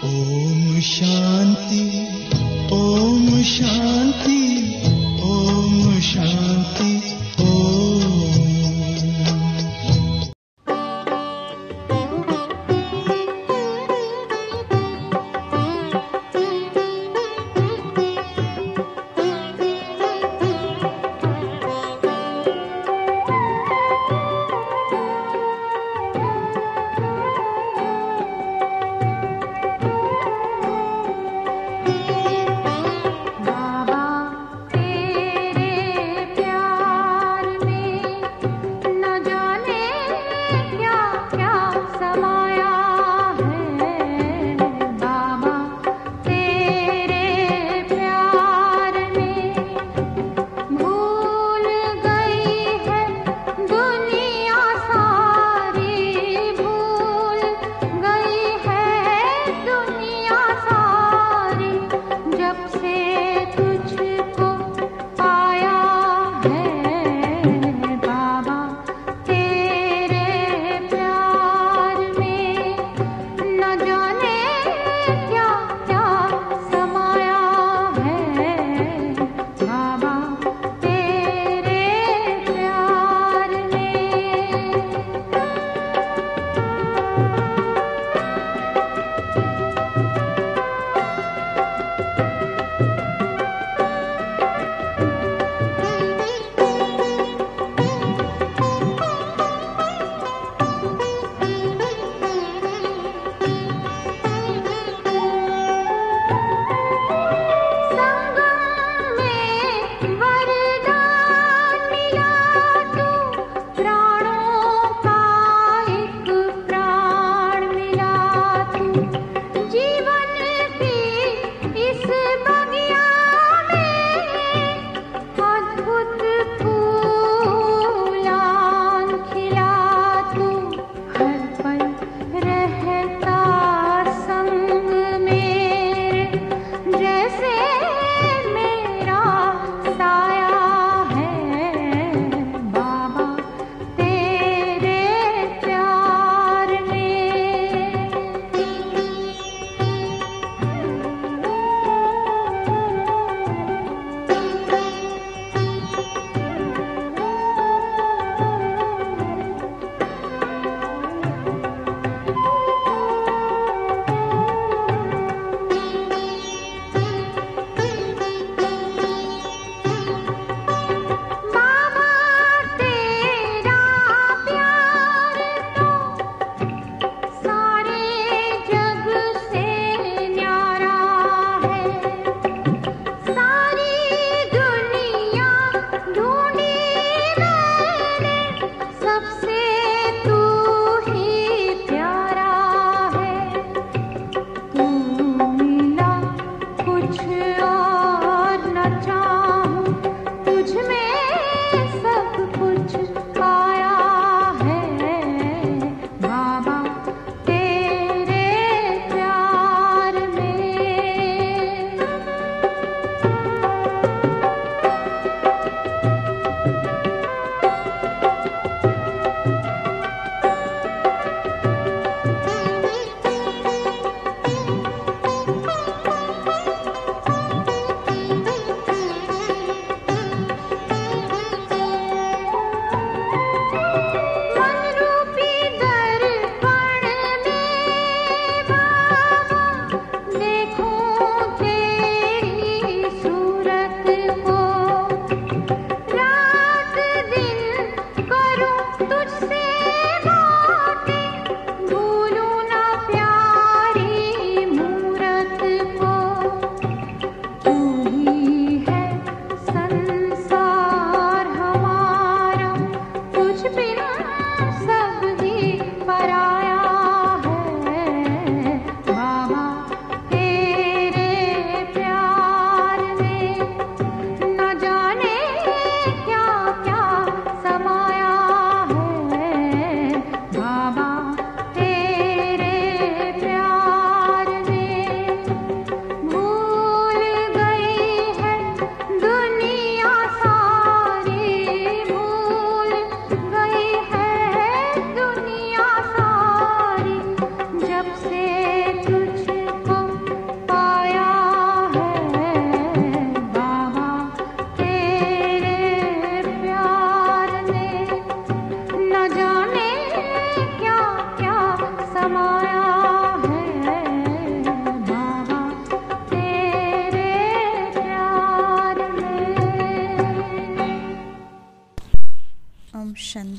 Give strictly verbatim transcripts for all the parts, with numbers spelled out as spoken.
ಓಂ ಶಾಂತಿ ಓಂ ಶಾಂತಿ ಓಂ ಶಾಂತಿ ಓಂ. ಬಾಬಾ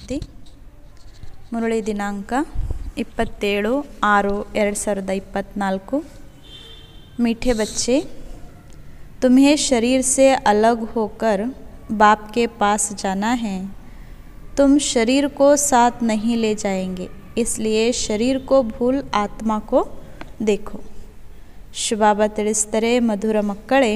ಶಾಂತಿ. ಮುರಳಿ ದಿನಾಂಕ ಇಪ್ಪತ್ತೇಳು ಆರು ಎರಡು ಸಾವಿರದ ಇಪ್ಪತ್ತ್ನಾಲ್ಕು. मीठे बच्चे, तुम्हें शरीर से अलग होकर बाप के पास जाना है. तुम शरीर को साथ नहीं ले जाएंगे, इसलिए शरीर को भूल आत्मा को देखो. ಶಿವಬಾಬಾ ತಿಳಿಸ್ತಾರೆ, ಮಧುರ ಮಕ್ಕಳೇ,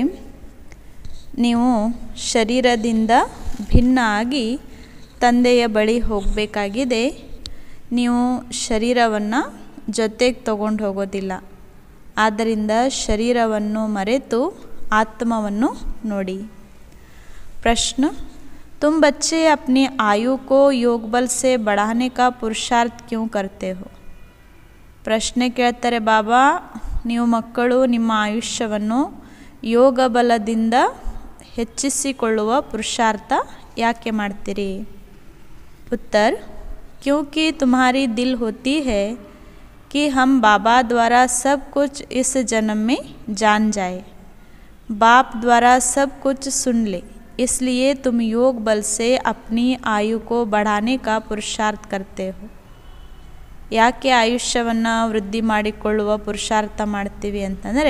ನೀವು ಶರೀರದಿಂದ ಭಿನ್ನ ಆಗಿ ತಂದೆಯ ಬಳಿ ಹೋಗಬೇಕಾಗಿದೆ. ನೀವು ಶರೀರವನ್ನು ಜೊತೆಗೆ ತಗೊಂಡು ಹೋಗೋದಿಲ್ಲ. ಆದ್ದರಿಂದ ಶರೀರವನ್ನು ಮರೆತು ಆತ್ಮವನ್ನು ನೋಡಿ. प्रश्न, तुम बच्चे अपनी आयु को योग बल से बढ़ाने का पुरुषार्थ क्यों करते हो? ಪ್ರಶ್ನೆ ಕೇಳ್ತಾರೆ, ಬಾಬಾ, ನೀವು ಮಕ್ಕಳು ನಿಮ್ಮ ಆಯುಷ್ಯವನ್ನು ಯೋಗ ಬಲದಿಂದ ಹೆಚ್ಚಿಸಿಕೊಳ್ಳುವ ಪುರುಷಾರ್ಥ ಯಾಕೆ ಮಾಡ್ತೀರಿ? उत्तर, क्योंकि तुम्हारी दिल होती है कि हम बाबा द्वारा सब कुछ इस जन्म में जान जाए, बाप द्वारा सब कुछ सुन ले, इसलिए तुम योग बल से अपनी आयु को बढ़ाने का पुरुषार्थ करते हो. ಯಾಕೆ ಆಯುಷ್ಯವನ್ನು ವೃದ್ಧಿ ಮಾಡಿಕೊಳ್ಳುವ ಪುರುಷಾರ್ಥ ಮಾಡ್ತೀವಿ ಅಂತಂದರೆ,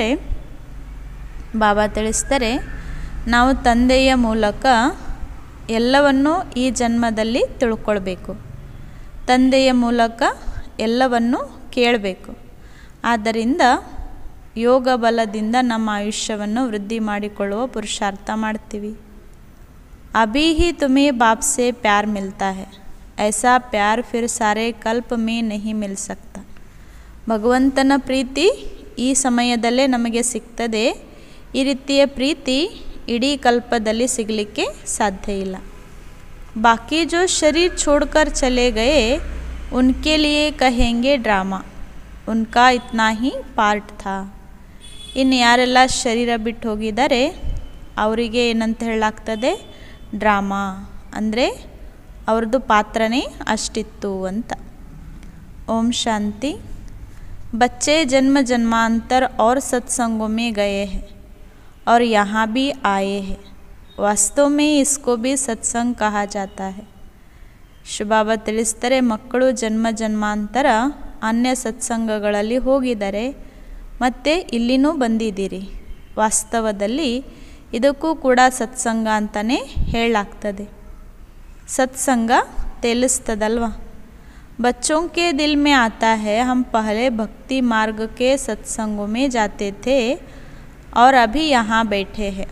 ಬಾಬಾ ತಿಳಿಸ್ತಾರೆ, ನಾವು ತಂದೆಯ ಮೂಲಕ ಎಲ್ಲವನ್ನು ಈ ಜನ್ಮದಲ್ಲಿ ತಿಳ್ಕೊಳ್ಬೇಕು. ತಂದೆಯ ಮೂಲಕ ಎಲ್ಲವನ್ನು ಕೇಳಬೇಕು. ಆದ್ದರಿಂದ ಯೋಗ ಬಲದಿಂದ ನಮ್ಮ ಆಯುಷ್ಯವನ್ನು ವೃದ್ಧಿ ಮಾಡಿಕೊಳ್ಳುವ ಪುರುಷಾರ್ಥ ಮಾಡ್ತೀವಿ. अभी ही तुम्हें बाप से प्यार मिलता है, ऐसा प्यार फिर सारे कल्प में नहीं मिल सकता. ಭಗವಂತನ ಪ್ರೀತಿ ಈ ಸಮಯದಲ್ಲೇ ನಮಗೆ ಸಿಗ್ತದೆ. ಈ ರೀತಿಯ ಪ್ರೀತಿ ಇಡೀ ಕಲ್ಪದಲ್ಲಿ ಸಿಗಲಿಕ್ಕೆ ಸಾಧ್ಯ ಇಲ್ಲ. बाकी जो शरीर छोड़कर चले गए उनके लिए कहेंगे ड्रामा, उनका इतना ही पार्ट था. ಇನ್ನು ಯಾರೆಲ್ಲ ಶರೀರ ಬಿಟ್ಟು ಹೋಗಿದ್ದಾರೆ ಅವರಿಗೆ ಏನಂತ ಹೇಳಲಾಗ್ತದೆ? ಡ್ರಾಮಾ, ಅಂದರೆ ಅವ್ರದ್ದು ಪಾತ್ರನೇ ಅಷ್ಟಿತ್ತು ಅಂತ. ಓಂ ಶಾಂತಿ. बच्चे जन्म जन्मांतर और सत्संगों में गए हैं और यहाँ भी आए हैं. वास्तव में इसको भी सत्संग कहा जाता है. ಶಿವಬಾಬಾ ತಿಳಿಸ್ತಾರೆ, ಮಕ್ಕಳು ಜನ್ಮ ಜನ್ಮಾಂತರ ಅನ್ಯ ಸತ್ಸಂಗಗಳಲ್ಲಿ ಹೋಗಿದ್ದಾರೆ ಮತ್ತು ಇಲ್ಲಿನೂ ಬಂದಿದ್ದೀರಿ. ವಾಸ್ತವದಲ್ಲಿ ಇದಕ್ಕೂ ಕೂಡ ಸತ್ಸಂಗ ಅಂತಲೇ ಹೇಳಲಾಗ್ತದೆ. ಸತ್ಸಂಗ ತೇಲಿಸ್ತದಲ್ವ. बच्चों के दिल में आता है, हम पहले भक्ति मार्ग के सत्संगों में जाते थे और अभी यहाँ बैठे हैं.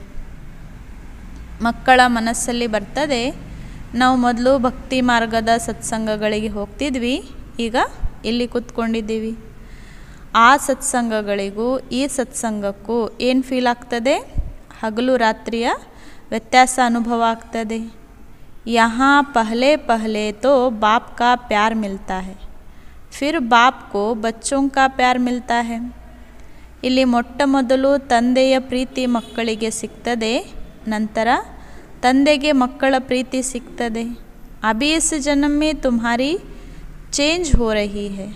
ಮಕ್ಕಳ ಮನಸ್ಸಲ್ಲಿ ಬರ್ತದೆ, ನಾವು ಮೊದಲು ಭಕ್ತಿ ಮಾರ್ಗದ ಸತ್ಸಂಗಗಳಿಗೆ ಹೋಗ್ತಿದ್ವಿ, ಈಗ ಇಲ್ಲಿ ಕೂತ್ಕೊಂಡಿದ್ದೀವಿ. ಆ ಸತ್ಸಂಗಗಳಿಗೂ ಈ ಸತ್ಸಂಗಕ್ಕೂ ಏನು ಫೀಲ್ ಆಗ್ತದೆ? ಹಗಲು ರಾತ್ರಿಯ ವ್ಯತ್ಯಾಸ ಅನುಭವ ಆಗ್ತದೆ. यहाँ पहले पहले तो बाप का प्यार मिलता है, फिर बाप को बच्चों का प्यार मिलता है. ಇಲ್ಲಿ ಮೊಟ್ಟ ಮೊದಲು ತಂದೆಯ ಪ್ರೀತಿ ಮಕ್ಕಳಿಗೆ ಸಿಗ್ತದೆ, ನಂತರ ತಂದೆಗೆ ಮಕ್ಕಳ ಪ್ರೀತಿ ಸಿಗ್ತದೆ. अभी इस जन्म में तुम्हारी चेंज हो रही है.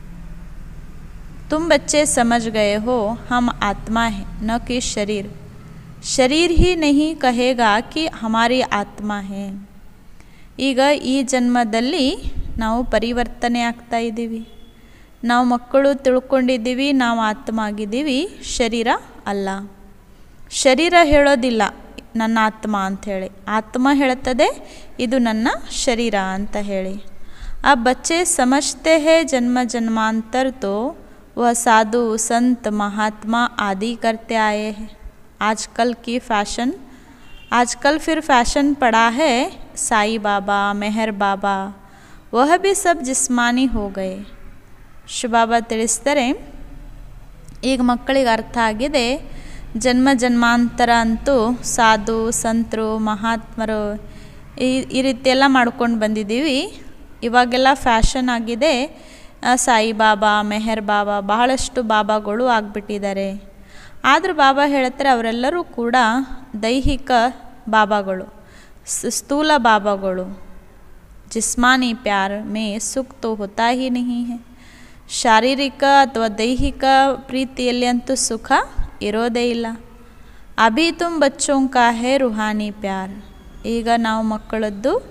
तुम बच्चे समझ गए हो हम आत्मा है न कि शरीर. शरीर ही नहीं कहेगा कि हमारी आत्मा है. ಈಗ ಈ ಜನ್ಮದಲ್ಲಿ ನಾವು ಪರಿವರ್ತನೆ ಆಗ್ತಾ ಇದ್ದೀವಿ. ನಾವು ಮಕ್ಕಳು ತಿಳ್ಕೊಂಡಿದ್ದೀವಿ ನಾವು ಆತ್ಮ ಆಗಿದ್ದೀವಿ, ಶರೀರ ಅಲ್ಲ. ಶರೀರ ಹೇಳೋದಿಲ್ಲ ನನ್ನ ಆತ್ಮ ಅಂಥೇಳಿ, ಆತ್ಮ ಹೇಳ್ತದೆ ಇದು ನನ್ನ ಶರೀರ ಅಂತ ಹೇಳಿ. ಆ ಬಚ್ಚೆ ಸಮಜ್ತೆ ಹೇ ಜನ್ಮ ಜನ್ಮಾಂತರ ತೋ वह साधु संत महात्मा आदि करते आए हैं. आजकल की फैशन आजकल फिर फैशन पड़ा है साई बाबा, मेहर बाबा, वह भी सब जिस्मानी हो गए. ಶಿವಬಾಬಾ ತಿಳಿಸ್ತಾರೆ, ಈಗ ಮಕ್ಕಳಿಗೆ ಅರ್ಥ ಆಗಿದೆ, ಜನ್ಮ ಜನ್ಮಾಂತರ ಅಂತೂ ಸಾಧು ಸಂತರು ಮಹಾತ್ಮರು ಈ ಈ ರೀತಿಯೆಲ್ಲ ಮಾಡ್ಕೊಂಡು ಬಂದಿದ್ದೀವಿ. ಇವಾಗೆಲ್ಲ ಫ್ಯಾಷನ್ ಆಗಿದೆ ಸಾಯಿ ಬಾಬಾ, ಮೆಹರ್ ಬಾಬಾ, ಬಹಳಷ್ಟು ಬಾಬಾಗಳು ಆಗಿಬಿಟ್ಟಿದ್ದಾರೆ. ಆದರೂ ಬಾಬಾ ಹೇಳ್ತಾರೆ ಅವರೆಲ್ಲರೂ ಕೂಡ ದೈಹಿಕ ಬಾಬಾಗಳು, ಸ್ಥೂಲ ಬಾಬಾಗಳು. ಜಿಸ್ಮಾನಿ ಪ್ಯಾರ್ ಮೇ ಸುಖ ತೋ ಹೋತಾ ಹಿ ನಹೀ ಹೈ. ಶಾರೀರಿಕ ಅಥವಾ ದೈಹಿಕ ಪ್ರೀತಿಯಲ್ಲಿ ಅಂತೂ ಸುಖ ಇರೋದೇ ಇಲ್ಲ. ಅಭಿ ತುಮ್ ಬಚ್ಚೋಂ ಕಾ ಹೈ ರುಹಾನಿ ಪ್ಯಾರ್. ಈಗ ನಾವು ಮಕ್ಕಳದ್ದು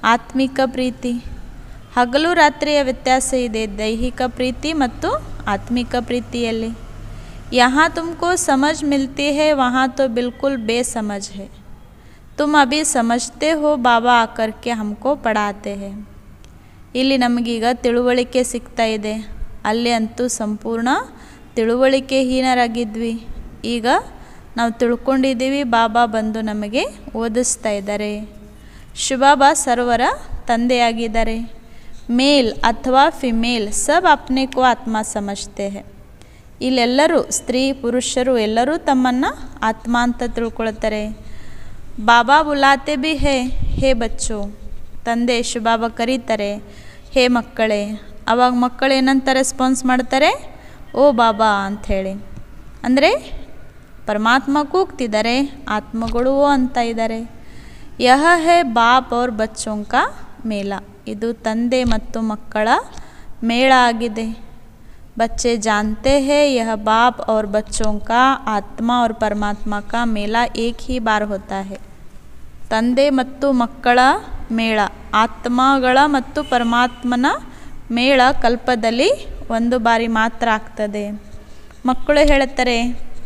ಆತ್ಮಿಕ ಪ್ರೀತಿ. ಹಗಲು ರಾತ್ರಿಯ ವ್ಯತ್ಯಾಸ ಇದೆ ದೈಹಿಕ ಪ್ರೀತಿ ಮತ್ತು ಆತ್ಮಿಕ ಪ್ರೀತಿಯಲ್ಲಿ. यहाँ तुमको समझ मिलती है वहाँ तो बिल्कुल बेसमझ है. तुम अभी समझते हो बाबा आकर के हमको पढ़ाते हैं. ಇಲ್ಲಿ ನಮಗೀಗ ತಿಳುವಳಿಕೆ ಸಿಗ್ತಾ ಇದೆ, ಅಲ್ಲಿ ಅಂತೂ ಸಂಪೂರ್ಣ ತಿಳುವಳಿಕೆಹೀನರಾಗಿದ್ವಿ. ಈಗ ನಾವು ತಿಳ್ಕೊಂಡಿದ್ದೀವಿ, ಬಾಬಾ ಬಂದು ನಮಗೆ ಓದಿಸ್ತಾ ಇದ್ದಾರೆ. ಶಿವಬಾಬಾ ಸರ್ವರ ತಂದೆಯಾಗಿದ್ದಾರೆ. ಮೇಲ್ ಅಥವಾ ಫಿಮೇಲ್ ಸಬ್ ಅಪ್ನೆ ಕೋ ಆತ್ಮ ಸಮಜ್ತೆ ಹೈ. ಇಲ್ಲೆಲ್ಲರೂ ಸ್ತ್ರೀ ಪುರುಷರು ಎಲ್ಲರೂ ತಮ್ಮನ್ನು ಆತ್ಮ ಅಂತ ತಿಳ್ಕೊಳ್ತಾರೆ. ಬಾಬಾ ಬುಲಾತೆ ಬಿ ಹೇ ಹೇ ಬಚ್ಚೋ. ತಂದೆ ಶಿವಬಾಬಾ ಕರೀತಾರೆ, ಹೇ ಮಕ್ಕಳೇ. ಅವಾಗ ಮಕ್ಕಳು ಏನಂತ ರೆಸ್ಪಾನ್ಸ್ ಮಾಡ್ತಾರೆ, ಓ ಬಾಬಾ ಅಂಥೇಳಿ. ಅಂದರೆ ಪರಮಾತ್ಮ ಕೂಗ್ತಿದ್ದಾರೆ, ಆತ್ಮಗಳು ಅಂತ ಇದ್ದಾರೆ. ಯಹ ಹೇ ಬಾಪ್ ಅವ್ರ ಬಚ್ಚೋಂಕ ಮೇಳ. ಇದು ತಂದೆ ಮತ್ತು ಮಕ್ಕಳ ಮೇಳ ಆಗಿದೆ. बच्चे जानते हैं यह बाप और बच्चों का आत्मा और परमात्मा का मेला एक ही बार होता है. ತಂದೆ ಮತ್ತು ಮಕ್ಕಳ ಮೇಳ, ಆತ್ಮಗಳ ಮತ್ತು ಪರಮಾತ್ಮನ ಮೇಳ ಕಲ್ಪದಲ್ಲಿ ಒಂದು ಬಾರಿ ಮಾತ್ರ ಆಗ್ತದೆ. ಮಕ್ಕಳು ಹೇಳುತ್ತಾರೆ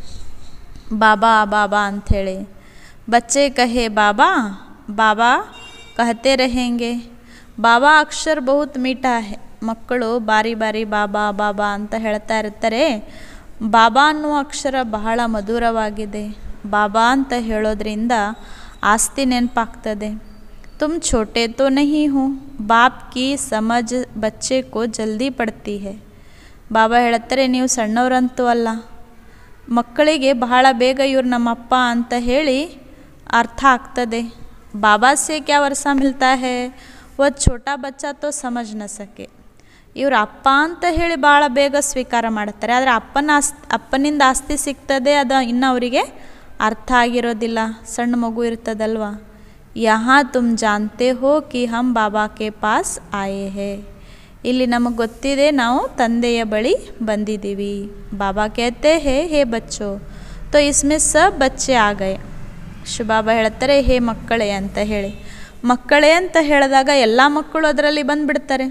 ಬಾಬಾ ಬಾಬಾ ಅಂಥೇಳಿ. ಬಚ್ಚೆ ಕಹೆ ಬಾಬಾ ಬಾಬಾ ಕಹತೆ रहेंगे. ಬಾಬಾ ಅಕ್ಷರ ಬಹುತ್ ಮೀಠಾ ಹೈ. ಮಕ್ಕಳು ಬಾರಿ ಬಾರಿ ಬಾಬಾ ಬಾಬಾ ಅಂತ ಹೇಳ್ತಾ ಇರ್ತಾರೆ. ಬಾಬಾ ಅನ್ನುವ ಅಕ್ಷರ ಬಹಳ ಮಧುರವಾಗಿದೆ. ಬಾಬಾ ಅಂತ ಹೇಳೋದ್ರಿಂದ ಆಸ್ತಿ ನೆನಪಾಗ್ತದೆ. ತುಮ್ ಛೋಟೆ ತೋ ನಹೀ ಹೋ, ಬಾಪ್ ಕಿ ಸಮಜ್ ಬಚ್ಚೆ ಕೋ ಜಲ್ದಿ ಪಡ್ತಿ ಹೈ. ಬಾಬಾ ಹೇಳ್ತಾರೆ, ನೀವು ಸಣ್ಣವರಂತೂ ಅಲ್ಲ. ಮಕ್ಕಳಿಗೆ ಬಹಳ ಬೇಗ ಇವ್ರು ನಮ್ಮಪ್ಪ ಅಂತ ಹೇಳಿ ಅರ್ಥ ಆಗ್ತದೆ. ಬಾಬಾ ಸೆ ಕ್ಯಾ ವರ್ಷ ಮಿಲ್ತಾ ಹೈ ವಹ ಛೋಟಾ ಬಚ್ಚಾ ತೋ ಸಮಜ್ ನ ಸಕೆ. ಇವರು ಅಪ್ಪ ಅಂತ ಹೇಳಿ ಭಾಳ ಬೇಗ ಸ್ವೀಕಾರ ಮಾಡ್ತಾರೆ. ಆದರೆ ಅಪ್ಪನ ಆಸ್ತಿ ಅಪ್ಪನಿಂದ ಆಸ್ತಿ ಸಿಗ್ತದೆ, ಅದು ಇನ್ನು ಅವರಿಗೆ ಅರ್ಥ ಆಗಿರೋದಿಲ್ಲ. ಸಣ್ಣ ಮಗು ಇರ್ತದಲ್ವ. ಯಹಾ ತುಮ್ ಜಾನ್ತೆ ಹೋ ಕಿ ಹಮ್ ಬಾಬಾ ಕೆ ಪಾಸ್ ಆಯೇ ಹೇ. ಇಲ್ಲಿ ನಮಗೆ ಗೊತ್ತಿದೆ ನಾವು ತಂದೆಯ ಬಳಿ ಬಂದಿದ್ದೀವಿ. ಬಾಬಾ ಕೇತೆ ಹೇ ಹೇ ಬಚ್ಚೋ ತೋ ಇಸ್ಮೆ ಸಬ್ ಬಚ್ಚೆ ಆ ಗಯೆ. ಶಿವಬಾಬಾ ಹೇಳ್ತಾರೆ, ಹೇ ಮಕ್ಕಳೇ ಅಂತ ಹೇಳಿ. ಮಕ್ಕಳೇ ಅಂತ ಹೇಳಿದಾಗ ಎಲ್ಲ ಮಕ್ಕಳು ಅದರಲ್ಲಿ ಬಂದುಬಿಡ್ತಾರೆ.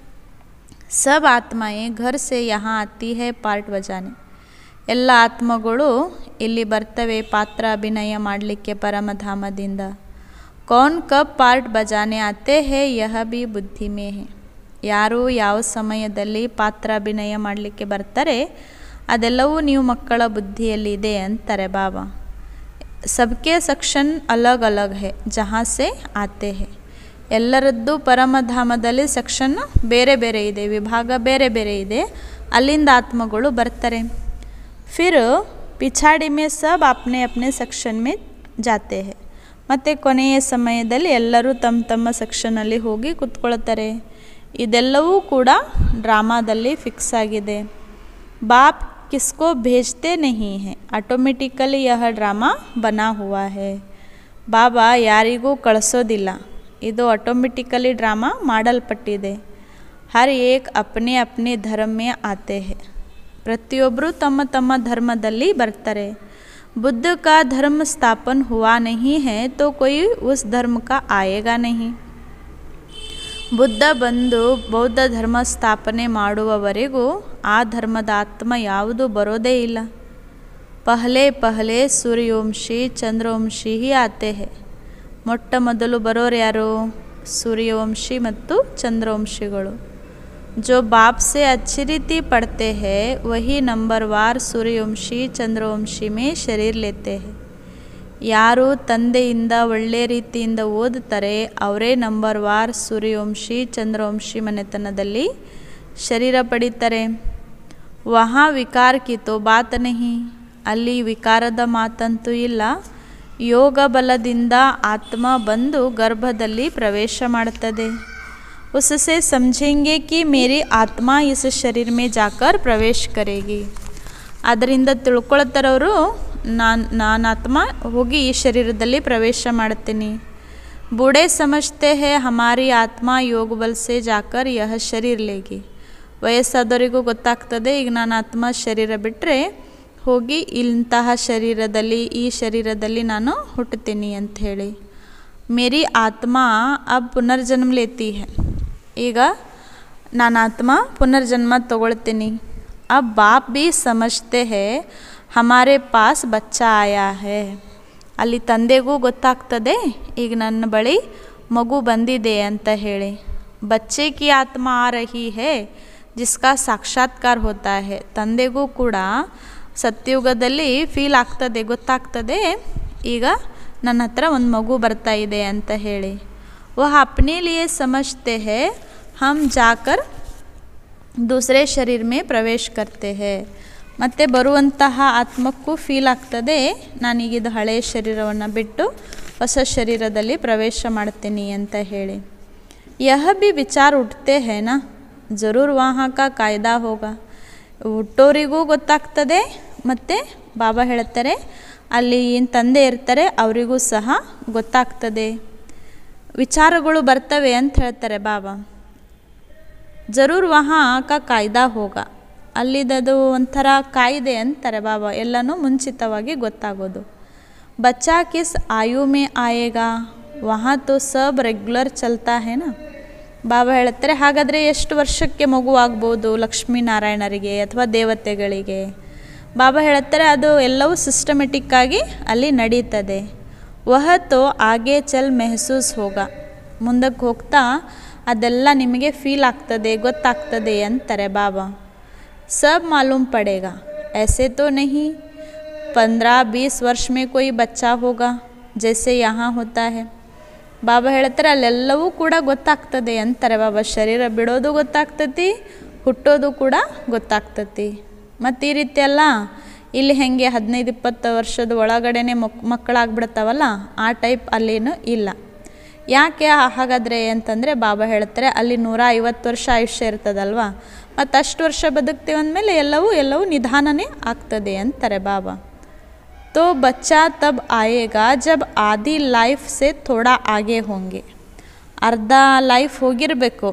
ಸಬ್ ಆತ್ಮಾಯೇ ಘರ್ ಸೆ ಯಹಾ ಆತಿ ಹೈ ಪಾರ್ಟ್ ಬಜಾನೆ. ಎಲ್ಲ ಆತ್ಮಗಳು ಇಲ್ಲಿ ಬರ್ತವೆ ಪಾತ್ರ ಅಭಿನಯ ಮಾಡಲಿಕ್ಕೆ ಪರಮಧಾಮದಿಂದ. ಕೌನ್ ಕಬ್ ಪಾರ್ಟ್ ಬಜಾನೆ ಆತೆ ಹೇ ಯಹ ಬಿ ಬುದ್ಧಿ ಮೇ ಹೇ. ಯಾರು ಯಾವ ಸಮಯದಲ್ಲಿ ಪಾತ್ರ ಅಭಿನಯ ಮಾಡಲಿಕ್ಕೆ ಬರ್ತಾರೆ ಅದೆಲ್ಲವೂ ನೀವು ಮಕ್ಕಳ ಬುದ್ಧಿಯಲ್ಲಿದೆ ಅಂತಾರೆ ಬಾಬಾ. ಸಬ್ಕೆ ಸೆಕ್ಷನ್ ಅಲಗ್ ಅಲಗ್ ಹೇ ಜಹಾ ಸೆ ಆತೆ ಹೇ. ಎಲ್ಲರದ್ದು ಪರಮಧಾಮದಲ್ಲಿ ಸೆಕ್ಷನ್ ಬೇರೆ ಬೇರೆ ಇದೆ, ವಿಭಾಗ ಬೇರೆ ಬೇರೆ ಇದೆ. ಅಲ್ಲಿಂದ ಆತ್ಮಗಳು ಬರ್ತಾರೆ. ಫಿರ್ ಪಿಛಾಡಿ ಮೇ ಸಬ್ ಅಪ್ನೆ ಅಪ್ನೆ ಸೆಕ್ಷನ್ ಮೇ ಜಾತೆ ಹೇ. ಮತ್ತು ಕೊನೆಯ ಸಮಯದಲ್ಲಿ ಎಲ್ಲರೂ ತಮ್ಮ ತಮ್ಮ ಸೆಕ್ಷನಲ್ಲಿ ಹೋಗಿ ಕೂತ್ಕೊಳ್ತಾರೆ. ಇದೆಲ್ಲವೂ ಕೂಡ ಡ್ರಾಮಾದಲ್ಲಿ ಫಿಕ್ಸ್ ಆಗಿದೆ. ಬಾಪ್ ಕಿಸ್ಕೋ ಭೇಜ್ತೆ ನಹೀ ಹೇ, ಆಟೋಮೆಟಿಕಲಿ ಯಹ ಡ್ರಾಮಾ ಬನಾ ಹುವಾ ಹೇ. ಬಾಬಾ ಯಾರಿಗೂ ಕಳಿಸೋದಿಲ್ಲ, ಇದು ಆಟೋಮೆಟಿಕಲಿ ಡ್ರಾಮಾ ಮಾಡಲ್ಪಟ್ಟಿದೆ. ಹರ್ ಏಕ್ ಅಪ್ನೆ ಅಪ್ನೆ ಧರ್ಮ ಮೇ ಆತೆ ಹೇ. ಪ್ರತಿಯೊಬ್ಬರು ತಮ್ಮ ತಮ್ಮ ಧರ್ಮದಲ್ಲಿ ಬರ್ತಾರೆ. ಬುದ್ಧ ಕಾ ಧರ್ಮ ಸ್ಥಾಪನ್ ಹುವಾ ನಹೀ ಹೇ ತೋ ಕೊಯ್ ಉಸ್ ಧರ್ಮ ಕಾ ಆಯೇಗಾ ನಹೀ. ಬುದ್ಧ ಬಂದು ಬೌದ್ಧ ಧರ್ಮ ಸ್ಥಾಪನೆ ಮಾಡುವವರೆಗೂ ಆ ಧರ್ಮದ ಆತ್ಮ ಯಾವುದೂ ಬರೋದೇ ಇಲ್ಲ. ಪಹಲೆ ಪಹಲೆ ಸೂರ್ಯವಂಶಿ ಚಂದ್ರವಂಶಿ ಹಿ ಆತೆ ಹೇ. ಮೊಟ್ಟ ಮೊದಲು ಬರೋರು ಯಾರು? ಸೂರ್ಯವಂಶಿ ಮತ್ತು ಚಂದ್ರವಂಶಿಗಳು. जो बाप से अच्छी रीति पढ़ते हैं वही नंबरवार सूर्यवंशी चंद्रवंशी में शरीर लेते हैं. ಯಾರು ತಂದೆಯಿಂದ ಒಳ್ಳೆ ರೀತಿಯಿಂದ ಓದುತ್ತಾರೆ ಅವರೇ ನಂಬರ್ವಾರ್ ಸೂರ್ಯವಂಶಿ ಚಂದ್ರವಂಶಿ ಮನೆತನದಲ್ಲಿ ಶರೀರ ಪಡೀತಾರೆ. ವಹಾ ವಿಕಾರ ಕಿ ತೋ ಬಾತ್ ನಹಿ. ಅಲ್ಲಿ ವಿಕಾರದ ಮಾತಂತೂ ಇಲ್ಲ. ಯೋಗ ಬಲದಿಂದ ಆತ್ಮ ಬಂದು ಗರ್ಭದಲ್ಲಿ ಪ್ರವೇಶ ಮಾಡುತ್ತದೆ. उससे समझेंगे कि मेरी आत्मा इस शरीर में जाकर प्रवेश करेगी. ಅದರಿಂದ ತಿಳ್ಕೊಳ್ತಾರವರು ನಾನು ನಾನು ಆತ್ಮ ಹೋಗಿ ಈ ಶರೀರದಲ್ಲಿ ಪ್ರವೇಶ ಮಾಡ್ತೀನಿ. ಬೂಢೆ ಸಮಜ್ತೆ ಹೇ ಹಮಾರಿ ಆತ್ಮ ಯೋಗ ಬಲ್ ಸೆ ಜಾಕರ್ ಯಹ ಶರೀರ ಲೇಗಿ. ವಯಸ್ಸಾದವರಿಗೂ ಗೊತ್ತಾಗ್ತದೆ ಈಗ ನಾನು ಆತ್ಮ ಶರೀರ ಬಿಟ್ಟರೆ ಹೋಗಿ ಇಂತಹ ಶರೀರದಲ್ಲಿ ಈ ಶರೀರದಲ್ಲಿ ನಾನು ಹುಟ್ಟುತ್ತೀನಿ ಅಂಥೇಳಿ. मेरी आत्मा अब पुनर्जन्म लेती है. ಈಗ ನಾನು ಆತ್ಮ पुनर्जन्म तಗೊಳ್ತೀನಿ. अब बाप भी समझते हैं हमारे पास बच्चा आया है. ಅಲ್ಲಿ ತಂದೆಗೂ ಗೊತ್ತಾಗ್ತದೆ ಈಗ ನನ್ನ ಬಳಿ ಮಗು ಬಂದಿದೆ ಅಂತ ಹೇಳಿ. बच्चे की आत्मा आ रही है जिसका साक्षात्कार होता है. ತಂದೆಗೂ ಕೂಡ ಸತ್ಯುಗದಲ್ಲಿ ಫೀಲ್ ಆಗ್ತದೆ, ಗೊತ್ತಾಗ್ತದೆ ಈಗ ನನ್ನ ಹತ್ರ ಒಂದು ಮಗು ಬರ್ತಾ ಇದೆ ಅಂತ ಹೇಳಿ. वह अपने लिए समझते हैं हम जाकर दूसरे शरीर में प्रवेश करते हैं. ಮತ್ತು ಬರುವಂತಹ ಆತ್ಮಕ್ಕೂ ಫೀಲ್ ಆಗ್ತದೆ ನಾನೀಗಿದು ಹಳೆಯ ಶರೀರವನ್ನು ಬಿಟ್ಟು ಹೊಸ ಶರೀರದಲ್ಲಿ ಪ್ರವೇಶ ಮಾಡ್ತೀನಿ ಅಂತ ಹೇಳಿ. यह भी विचार उठते हैं ना ज़रूर वहाँ का कायदा होगा. ಹುಟ್ಟೋರಿಗೂ ಗೊತ್ತಾಗ್ತದೆ ಮತ್ತು ಬಾಬಾ ಹೇಳ್ತಾರೆ ಅಲ್ಲಿ ಏನು ತಂದೆ ಇರ್ತಾರೆ ಅವರಿಗೂ ಸಹ ಗೊತ್ತಾಗ್ತದೆ, ವಿಚಾರಗಳು ಬರ್ತವೆ ಅಂತ ಹೇಳ್ತಾರೆ ಬಾಬಾ. ಜರೂರ್ ವಹಾ ಕಾ ಕಾಯ್ದಾ ಹೋಗ, ಅಲ್ಲಿದದು ಒಂಥರ ಕಾಯ್ದೆ ಅಂತಾರೆ ಬಾಬಾ, ಎಲ್ಲನೂ ಮುಂಚಿತವಾಗಿ ಗೊತ್ತಾಗೋದು. ಬಚ್ಚಾ ಕಿಸ್ ಆಯು ಮೇ ಆಯೇಗಾ ವಹಾ ತೋ ಸಬ್ ರೆಗ್ಯುಲರ್ ಚಲ್ತಾ ಹೇನಾ. ಬಾಬಾ ಹೇಳ್ತಾರೆ ಹಾಗಾದರೆ ಎಷ್ಟು ವರ್ಷಕ್ಕೆ ಮಗು ಆಗ್ಬೋದು ಲಕ್ಷ್ಮೀನಾರಾಯಣರಿಗೆ ಅಥವಾ ದೇವತೆಗಳಿಗೆ. ಬಾಬಾ ಹೇಳ್ತಾರೆ ಅದು ಎಲ್ಲವೂ ಸಿಸ್ಟಮೆಟಿಕ್ಕಾಗಿ ಅಲ್ಲಿ ನಡೀತದೆ. ವಹ ತೋ ಆಗೆ ಚಲ್ ಮೆಹಸೂಸ್ ಹೋಗ, ಮುಂದಕ್ಕೆ ಹೋಗ್ತಾ ಅದೆಲ್ಲ ನಿಮಗೆ ಫೀಲ್ ಆಗ್ತದೆ, ಗೊತ್ತಾಗ್ತದೆ ಅಂತಾರೆ ಬಾಬಾ. ಸಬ್ ಮಾಲೂಮ್ ಪಡೇಗಾ ऐसे तो नहीं पंद्रह बीस वर्ष में कोई बच्चा होगा जैसे यहाँ होता है. ಬಾಬಾ ಹೇಳ್ತಾರೆ ಅಲ್ಲೆಲ್ಲವೂ ಕೂಡ ಗೊತ್ತಾಗ್ತದೆ ಅಂತಾರೆ ಬಾಬಾ. ಶರೀರ ಬಿಡೋದು ಗೊತ್ತಾಗ್ತತಿ, ಹುಟ್ಟೋದು ಕೂಡ ಗೊತ್ತಾಗ್ತತಿ. ಮತ್ತು ಈ ರೀತಿ ಅಲ್ಲ ಇಲ್ಲಿ ಹೆಂಗೆ ಹದಿನೈದು ಇಪ್ಪತ್ತು ವರ್ಷದ ಒಳಗಡೆನೆ ಮಕ್ ಮಕ್ಕಳಾಗ್ಬಿಡ್ತಾವಲ್ಲ ಆ ಟೈಪ್ ಅಲ್ಲೇನೂ ಇಲ್ಲ. ಯಾಕೆ ಹಾಗಾದರೆ ಅಂತಂದರೆ ಬಾಬಾ ಹೇಳ್ತಾರೆ ಅಲ್ಲಿ ನೂರ ಐವತ್ತು ವರ್ಷ ಆಯುಷ್ಯ ಇರ್ತದಲ್ವ, ಮತ್ತು ಅಷ್ಟು ವರ್ಷ ಬದುಕ್ತೀವಿ ಅಂದಮೇಲೆ ಎಲ್ಲವೂ ಎಲ್ಲವೂ ನಿಧಾನನೇ ಆಗ್ತದೆ ಅಂತಾರೆ ಬಾಬಾ. तो बच्चा तब आएगा जब आधी लाइफ से थोड़ा आगे होंगे. ಅರ್ಧ ಲೈಫ್ ಹೋಗಿರಬೇಕು,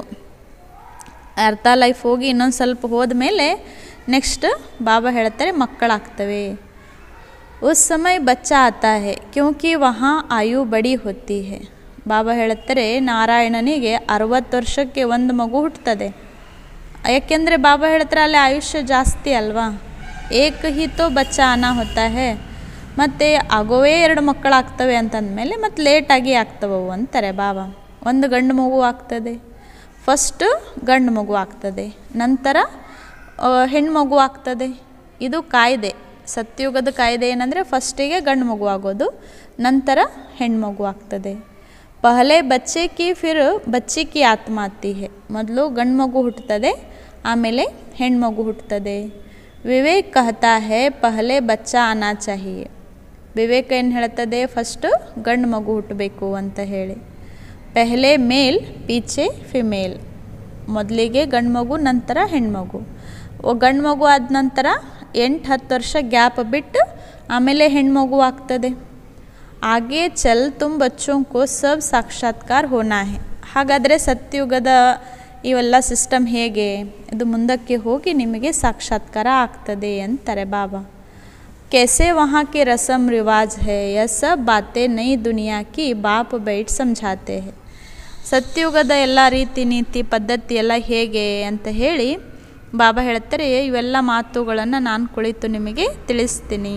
ಅರ್ಧ ಲೈಫ್ ಹೋಗಿ ಇನ್ನೊಂದು ಸ್ವಲ್ಪ ಹೋದ ಮೇಲೆ ನೆಕ್ಸ್ಟ್ ಬಾಬಾ ಹೇಳ್ತಾರೆ ಮಕ್ಕಳಾಗ್ತವೆ. ಉಸ್ ಸಮಯ ಬಚ್ಚಾ ಆತಾ ಹೇ ಕ್ಯೋಂಕಿ ವಹಾ ಆಯು ಬಡಿ ಹೋತಿ ಹೇ. ಬಾಬಾ ಹೇಳ್ತಾರೆ ನಾರಾಯಣನಿಗೆ ಅರವತ್ತು ವರ್ಷಕ್ಕೆ ಒಂದು ಮಗು ಹುಟ್ಟುತ್ತದೆ. ಯಾಕೆಂದರೆ ಬಾಬಾ ಹೇಳ್ತಾರೆ ಅಲ್ಲಿ ಆಯುಷ್ಯ ಜಾಸ್ತಿ ಅಲ್ವಾ, ಏಕ ಹಿ ತೋ ಬಚ್ಚಾ ಆನಾ ಹೋತಾ ಹೇ. ಮತ್ತು ಆಗೋವೇ ಎರಡು ಮಕ್ಕಳಾಗ್ತವೆ ಅಂತಂದಮೇಲೆ ಮತ್ತು ಲೇಟಾಗಿ ಆಗ್ತವವು ಅಂತಾರೆ ಬಾಬಾ. ಒಂದು ಗಂಡು ಮಗು ಆಗ್ತದೆ, ಫಸ್ಟು ಗಂಡು ಮಗು ಆಗ್ತದೆ, ನಂತರ ಹೆಣ್ಣು ಮಗು ಆಗ್ತದೆ. ಇದು ಕಾಯ್ದೆ, ಸತ್ಯುಗದ ಕಾಯ್ದೆ ಏನಂದರೆ ಫಸ್ಟಿಗೆ ಗಂಡು ಮಗು ಆಗೋದು, ನಂತರ ಹೆಣ್ಣು ಮಗು ಆಗ್ತದೆ. ಪಹಲೆ ಬಚ್ಚೆ ಕಿ ಫಿರ್ ಬಚ್ಚಿ ಕಿ ಆತ್ಮ ಆತಿ ಹೇ. ಮೊದಲು ಗಂಡು ಮಗು ಹುಟ್ಟುತ್ತದೆ, ಆಮೇಲೆ ಹೆಣ್ಣು ಮಗು ಹುಟ್ಟುತ್ತದೆ. ವಿವೇಕ್ ಕಹತಾ ಹೇ ಪಹಲೆ ಬಚ್ಚಾ ಆನಾ ಚಾಹಿಯೆ. ವಿವೇಕ ಏನು ಹೇಳ್ತದೆ ಫಸ್ಟು ಗಂಡು ಮಗು ಹುಟ್ಟಬೇಕು ಅಂತ ಹೇಳಿ. ಪೆಹಲೆ ಮೇಲ್ ಪೀಚೆ ಫಿಮೇಲ್. ಮೊದಲಿಗೆ ಗಂಡು ಮಗು ನಂತರ ಹೆಣ್ಮಗು. ಗಂಡು ಮಗು ಆದ ನಂತರ ಎಂಟು ಹತ್ತು ವರ್ಷ ಗ್ಯಾಪ್ ಬಿಟ್ಟು ಆಮೇಲೆ ಹೆಣ್ಮಗು ಆಗ್ತದೆ. ಆಗೆ ಚಲ್ ತುಮ್ ಬಚ್ಚೋಂಕೋ ಸಬ್ ಸಾಕ್ಷಾತ್ಕಾರ ಹೋನಾ ಹೇ. ಹಾಗಾದರೆ ಸತ್ಯುಗದ ಇವೆಲ್ಲ ಸಿಸ್ಟಮ್ ಹೇಗೆ, ಇದು ಮುಂದಕ್ಕೆ ಹೋಗಿ ನಿಮಗೆ ಸಾಕ್ಷಾತ್ಕಾರ ಆಗ್ತದೆ ಅಂತಾರೆ ಬಾಬಾ. कैसे वहाँ के रस्म रिवाज है यह सब बातें नई दुनिया की बाप बैठ समझाते हैं. ಸತ್ಯುಗದ ಎಲ್ಲ ರೀತಿ ನೀತಿ ಪದ್ಧತಿ ಎಲ್ಲ ಹೇಗೆ ಅಂತ ಹೇಳಿ ಬಾಬಾ ಹೇಳ್ತಾರೆ ಇವೆಲ್ಲ ಮಾತುಗಳನ್ನು ನಾನು ಕುಳಿತು ನಿಮಗೆ ತಿಳಿಸ್ತೀನಿ.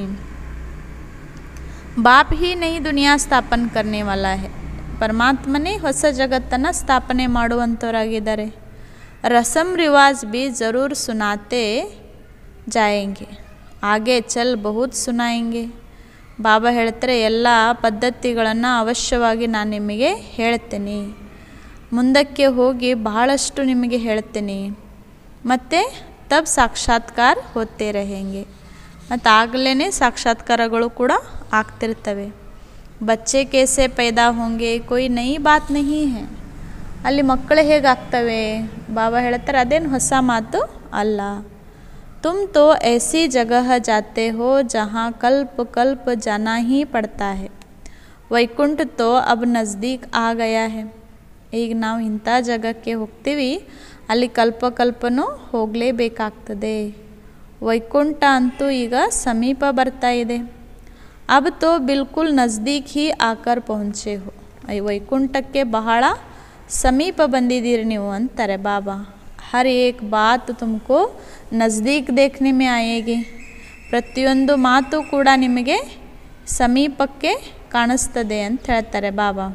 ಬಾಪ್ ಹಿ ನೈ ದುನಿಯಾ ಸ್ಥಾಪನೆ ಕರ್ನೆ ವಾಲಾ ಹೈ. ಪರಮಾತ್ಮನೇ ಹೊಸ ಜಗತ್ತನ್ನು ಸ್ಥಾಪನೆ ಮಾಡುವಂಥವರಾಗಿದ್ದಾರೆ. ರಸಮ್ ರಿವಾಜ್ ಬಿ ಜರೂರ್ ಸುನಾತೆ ಜಾಯೆಂಗೆ ಆಗೆ ಚಲ್ ಬಹುತ್ ಸುನಾಯಂಗೆ. ಬಾಬಾ ಹೇಳ್ತಾರೆ ಎಲ್ಲ ಪದ್ಧತಿಗಳನ್ನು ಅವಶ್ಯವಾಗಿ ನಾನು ನಿಮಗೆ ಹೇಳ್ತೀನಿ, ಮುಂದಕ್ಕೆ ಹೋಗಿ ಬಹಳಷ್ಟು ನಿಮಗೆ ಹೇಳ್ತೀನಿ. ಮತ್ತು ತಬ್ ಸಾಕ್ಷಾತ್ಕಾರ ಹೋಗ್ತೇ रहेंगे. ಮತ್ತು ಆಗಲೇ ಸಾಕ್ಷಾತ್ಕಾರಗಳು ಕೂಡ ಆಗ್ತಿರ್ತವೆ. ಬಚ್ಚೆ ಕೇಸೆ ಪೈದಾ ಹೋಂಗೆ ಕೊಯ್ ನೈ ಬಾತ್ ನಹೀ ಹೈ. ಅಲ್ಲಿ ಮಕ್ಕಳು ಹೇಗಾಗ್ತವೆ ಬಾಬಾ ಹೇಳ್ತಾರೆ ಅದೇನು ಹೊಸ ಮಾತು ಅಲ್ಲ. तुम तो ऐसी जगह जाते हो जहाँ कल्प कल्प जाना ही पड़ता है. वैकुंठ तो अब नज़दीक आ गया है. ಈಗ ನಾವು ಇಂಥ ಜಾಗಕ್ಕೆ ಹೋಗ್ತೀವಿ ಅಲ್ಲಿ ಕಲ್ಪ ಕಲ್ಪನೂ ಹೋಗಲೇಬೇಕಾಗ್ತದೆ. ವೈಕುಂಠ ಅಂತೂ ಈಗ ಸಮೀಪ ಬರ್ತಾ ಇದೆ. अब तो बिल्कुल नज़दीक ही आकर पहुँचे हो. ವೈಕುಂಠಕ್ಕೆ ಬಹಳ ಸಮೀಪ ಬಂದಿದ್ದೀರಿ ನೀವು ಅಂತಾರೆ ಬಾಬಾ. ಹರ್ ಏಕ್ ಬಾತ್ ತುಮಕೋ ನಜ್ದೀಕ್ ದೇಖ್ನೆ ಮೇ ಆಯೇಗಿ. ಪ್ರತಿಯೊಂದು ಮಾತು ಕೂಡ ನಿಮಗೆ ಸಮೀಪಕ್ಕೆ ಕಾಣಿಸ್ತದೆ ಅಂತ ಹೇಳ್ತಾರೆ ಬಾಬಾ.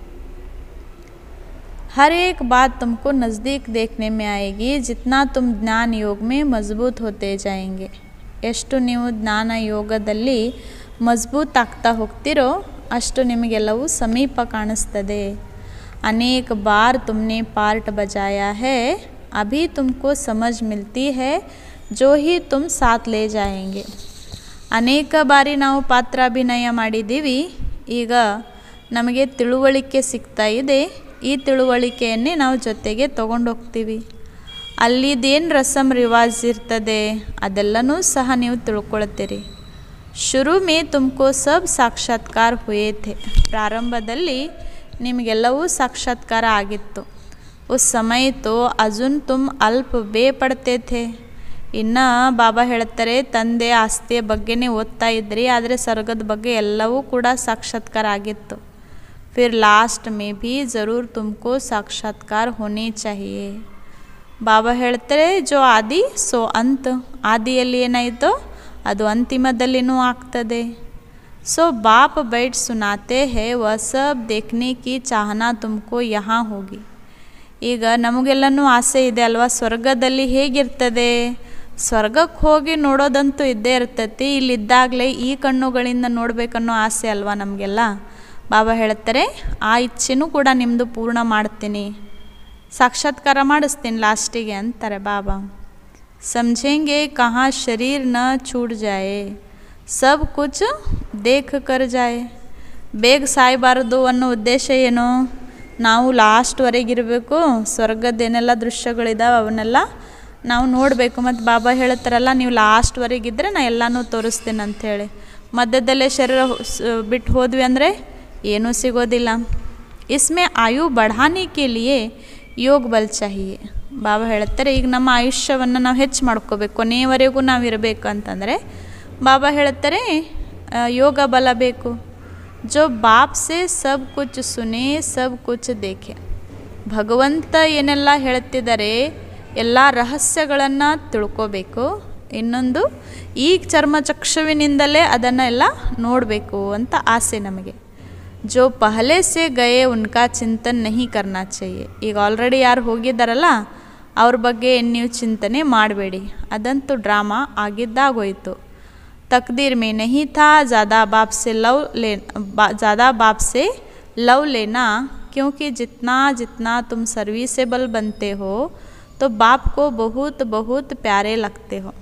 हर एक बात तुमको नज़दीक देखने में आएगी जितना तुम ज्ञान योग में मजबूत होते जाएंगे. ಎಷ್ಟು ನೀವು ಜ್ಞಾನ ಯೋಗದಲ್ಲಿ ಮಜಬೂತ್ ಆಗ್ತಾ ಹೋಗ್ತಿರೋ ಅಷ್ಟು ನಿಮಗೆಲ್ಲವೂ ಸಮೀಪ ಕಾಣಿಸ್ತದೆ. अनेक बार तुमने पार्ट बजाया है, अभी तुमको समझ मिलती है जो ही तुम साथ ले जाएंगे. ಅನೇಕ ಬಾರಿ ನಾವು ಪಾತ್ರಾಭಿನಯ ಮಾಡಿದ್ದೀವಿ, ಈಗ ನಮಗೆ ತಿಳುವಳಿಕೆ ಸಿಗ್ತಾ ಇದೆ. ಈ ತಿಳುವಳಿಕೆಯನ್ನೇ ನಾವು ಜೊತೆಗೆ ತೊಗೊಂಡೋಗ್ತೀವಿ. ಅಲ್ಲಿದೇನು ರಸಮ್ ರಿವಾಜ್ ಇರ್ತದೆ ಅದೆಲ್ಲನೂ ಸಹ ನೀವು ತಿಳ್ಕೊಳ್ತೀರಿ. ಶುರು ಮೇ ತುಮಕೋ ಸಬ್ ಸಾಕ್ಷಾತ್ಕಾರ ಹುಯೇ ಥೆ. ಪ್ರಾರಂಭದಲ್ಲಿ ನಿಮಗೆಲ್ಲವೂ ಸಾಕ್ಷಾತ್ಕಾರ ಆಗಿತ್ತು. ಉಸ್ ಸಮಯ ತೋ ಅಜುನ್ ತುಮ್ ಅಲ್ಪ ಬೇ ಪಡ್ತೇ ಥೆ. ಇನ್ನು ಬಾಬಾ ಹೇಳ್ತಾರೆ, ತಂದೆ ಆಸ್ತಿಯ ಬಗ್ಗೆನೇ ಓದ್ತಾ ಇದ್ರಿ, ಆದರೆ ಸ್ವರ್ಗದ ಬಗ್ಗೆ ಎಲ್ಲವೂ ಕೂಡ ಸಾಕ್ಷಾತ್ಕಾರ ಆಗಿತ್ತು. फिर लास्ट में भी ज़रूर तुमको साक्षात्कार होने चाहिए. ಬಾಬಾ ಹೇಳ್ತಾರೆ, ಜೋ ಆದಿ ಸೋ ಅಂತ್. ಆದಿಯಲ್ಲಿ ಏನಾಯಿತೋ ಅದು ಅಂತಿಮದಲ್ಲಿನೂ ಆಗ್ತದೆ. सो बाप बैठ सुनाते हैं वह सब देखने की चाहना तुमको यहाँ होगी. ಈಗ ನಮಗೆಲ್ಲನೂ ಆಸೆ ಇದೆ ಅಲ್ವಾ, ಸ್ವರ್ಗದಲ್ಲಿ ಹೇಗಿರ್ತದೆ? ಸ್ವರ್ಗಕ್ಕೆ ಹೋಗಿ ನೋಡೋದಂತೂ ಇದ್ದೇ ಇರ್ತೈತಿ. ಇಲ್ಲಿದ್ದಾಗಲೇ ಈ ಕಣ್ಣುಗಳಿಂದ ನೋಡಬೇಕನ್ನೋ ಆಸೆ ಅಲ್ವಾ ನಮಗೆಲ್ಲ. ಬಾಬಾ ಹೇಳ್ತಾರೆ, ಆ ಇಚ್ಛೆನೂ ಕೂಡ ನಿಮ್ಮದು ಪೂರ್ಣ ಮಾಡ್ತೀನಿ, ಸಾಕ್ಷಾತ್ಕಾರ ಮಾಡಿಸ್ತೀನಿ ಲಾಸ್ಟಿಗೆ ಅಂತಾರೆ ಬಾಬಾ. ಸಮझेंगे कहाँ शरीर न छूट जाए, सब कुछ देख कर जाए. ಬೇಗ ಸಾಯಬಾರದು ಅನ್ನೋ ಉದ್ದೇಶ ಏನು? ನಾವು ಲಾಸ್ಟ್ವರೆಗಿರಬೇಕು, ಸ್ವರ್ಗದ್ದೇನೆಲ್ಲ ದೃಶ್ಯಗಳಿದಾವೆ ಅವನ್ನೆಲ್ಲ ನಾವು ನೋಡಬೇಕು. ಮತ್ತು ಬಾಬಾ ಹೇಳ್ತಾರಲ್ಲ, ನೀವು ಲಾಸ್ಟ್ವರೆಗಿದ್ದರೆ ನಾ ಎಲ್ಲನೂ ತೋರಿಸ್ತೀನಿ ಅಂಥೇಳಿ. ಮಧ್ಯದಲ್ಲೇ ಶರೀರ ಬಿಟ್ಟು ಹೋದ್ವಿ ಅಂದರೆ ಏನೂ ಸಿಗೋದಿಲ್ಲ. ಇಸ್ಮೆ ಆಯು ಬಢಾನೆ ಕೆ ಲಿಯೆ ಯೋಗ ಬಲ್ ಚಾಹಿಯೆ. ಬಾಬಾ ಹೇಳ್ತಾರೆ, ಈಗ ನಮ್ಮ ಆಯುಷ್ಯವನ್ನು ನಾವು ಹೆಚ್ಚು ಮಾಡ್ಕೋಬೇಕು, ಕೊನೆಯವರೆಗೂ ನಾವು ಇರಬೇಕು ಅಂತಂದರೆ ಬಾಬಾ ಹೇಳ್ತಾರೆ ಯೋಗ ಬಲ ಬೇಕು. ಜೋ ಬಾಪ್ ಸೆ ಸಬ್ ಕುಚ್ ಸುನೆ ಸಬ್ ಕುಚ್ ದೇಖೆ. ಭಗವಂತ ಏನೆಲ್ಲ ಹೇಳ್ತಿದ್ದಾರೆ ಎಲ್ಲ ರಹಸ್ಯಗಳನ್ನು ತಿಳ್ಕೋಬೇಕು. ಇನ್ನೊಂದು ಈ ಚರ್ಮಚಕ್ಷುವಿನಿಂದಲೇ ಅದನ್ನೆಲ್ಲ ನೋಡಬೇಕು ಅಂತ ಆಸೆ ನಮಗೆ. जो पहले से गए उनका चिंतन नहीं करना चाहिए. ಈಗ ಆಲ್ರೆಡಿ ಯಾರು ಹೋಗಿದ್ದಾರಲ್ಲ ಅವ್ರ ಬಗ್ಗೆ ನೀವು ಚಿಂತನೆ ಮಾಡಬೇಡಿ, ಅದಂತೂ ಡ್ರಾಮಾ ಆಗಿದ್ದಾಗೋಯಿತು. तकदीर में नहीं था ज़्यादा बाप से लव ले ज़्यादा बाप से लव लेना, क्योंकि जितना जितना तुम सर्विसेबल बनते हो तो बाप को बहुत बहुत प्यारे लगते हो.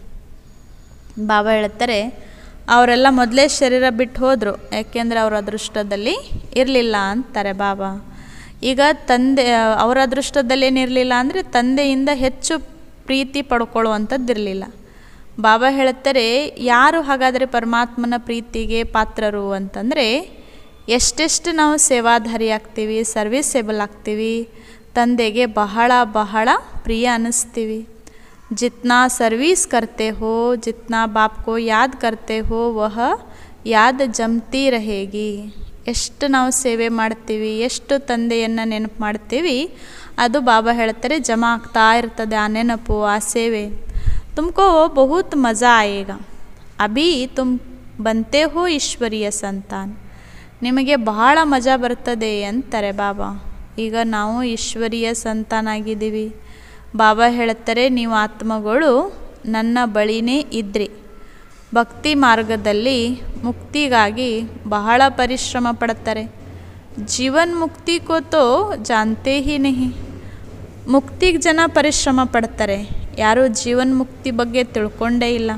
ಬಾಬಾ ಹೇಳ್ತಾರೆ, ಅವರೆಲ್ಲ ಮೊದಲೇ ಶರೀರ ಬಿಟ್ಟು ಹೋದರು, ಯಾಕೆಂದರೆ ಅವರ ಅದೃಷ್ಟದಲ್ಲಿ ಇರಲಿಲ್ಲ ಅಂತಾರೆ ಬಾಬಾ. ಈಗ ತಂದೆ ಅವರ ಅದೃಷ್ಟದಲ್ಲಿ ಏನಿರಲಿಲ್ಲ ಅಂದರೆ ತಂದೆಯಿಂದ ಹೆಚ್ಚು ಪ್ರೀತಿ ಪಡ್ಕೊಳ್ಳುವಂಥದ್ದಿರಲಿಲ್ಲ. ಬಾಬಾ ಹೇಳ್ತಾರೆ, ಯಾರು ಹಾಗಾದರೆ ಪರಮಾತ್ಮನ ಪ್ರೀತಿಗೆ ಪಾತ್ರರು ಅಂತಂದರೆ ಎಷ್ಟೆಷ್ಟು ನಾವು ಸೇವಾಧಾರಿ ಆಗ್ತೀವಿ, ಸರ್ವಿಸೇಬಲ್ ಆಗ್ತೀವಿ, ತಂದೆಗೆ ಬಹಳ ಬಹಳ ಪ್ರಿಯ ಅನ್ನಿಸ್ತೀವಿ. जितना सर्विस करते हो, जितना बाप को याद करते हो, वह याद जमती रहेगी. ಎಷ್ಟು ನಾವು ಸೇವೆ ಮಾಡ್ತೀವಿ, ಎಷ್ಟು ತಂದೆಯನ್ನು ನೆನಪು ಮಾಡ್ತೀವಿ, ಅದು ಬಾಬಾ ಹೇಳ್ತಾರೆ ಜಮಾ ಆಗ್ತಾ ಇರ್ತದೆ ಆ ನೆನಪು, ಆ ಸೇವೆ. ತುಮಕೋ ಬಹುತ್ ಮಜಾ ಆಯೇಗಾ, ಅಭಿ ತುಮ್ ಬಂತೆ ಹೋ ಈಶ್ವರೀಯ ಸಂತಾನ್. ನಿಮಗೆ ಬಹಳ ಮಜಾ ಬರ್ತದೆ ಅಂತಾರೆ ಬಾಬಾ. ಈಗ ನಾವು ಈಶ್ವರೀಯ ಸಂತಾನಾಗಿದ್ದೀವಿ. ಬಾಬಾ ಹೇಳ್ತಾರೆ, ನೀವು ಆತ್ಮಗಳು ನನ್ನ ಬಳಿನೇ ಇದ್ರಿ. ಭಕ್ತಿ ಮಾರ್ಗದಲ್ಲಿ ಮುಕ್ತಿಗಾಗಿ ಬಹಳ ಪರಿಶ್ರಮ ಪಡ್ತಾರೆ. ಜೀವನ್ ಮುಕ್ತಿ ಕೋತೋ ಜಾನ್ತೆ ಹಿ ನಹಿ. ಮುಕ್ತಿಗೆ ಜನ ಪರಿಶ್ರಮ ಪಡ್ತಾರೆ, ಯಾರೂ ಜೀವನ್ ಮುಕ್ತಿ ಬಗ್ಗೆ ತಿಳ್ಕೊಂಡೇ ಇಲ್ಲ.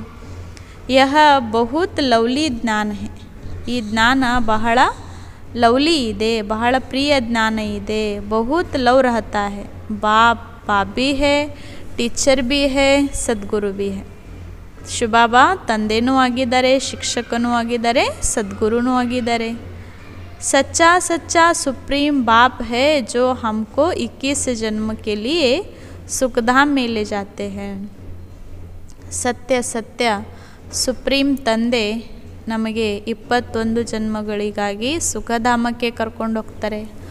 ಯಹ ಬಹುತ್ ಲವ್ಲಿ ಜ್ಞಾನ ಹೇ. ಈ ಜ್ಞಾನ ಬಹಳ ಲವ್ಲಿ ಇದೆ, ಬಹಳ ಪ್ರಿಯ ಜ್ಞಾನ ಇದೆ. ಬಹುತ್ ಲವ್ ರಹತಾ ಹೇ. ಬಾಪ್ बाप भी है, टीचर भी है, सद्गुरु भी है. ಶಿವಬಾಬಾ ತಂದೆನೂ ಆಗಿದ್ದಾರೆ, ಶಿಕ್ಷಕನೂ ಆಗಿದ್ದಾರೆ, ಸದ್ಗುರುನೂ ಆಗಿದ್ದಾರೆ. सच्चा सच्चा सुप्रीम बाप है जो हमको इक्कीस जन्म के लिए सुखधाम में ले जाते हैं. ಸತ್ಯ ಸತ್ಯ ಸುಪ್ರೀಂ ತಂದೆ ನಮಗೆ ಇಪ್ಪತ್ತೊಂದು ಜನ್ಮಗಳಿಗಾಗಿ ಸುಖಧಾಮಕ್ಕೆ ಕರ್ಕೊಂಡು ಹೋಗ್ತಾರೆ.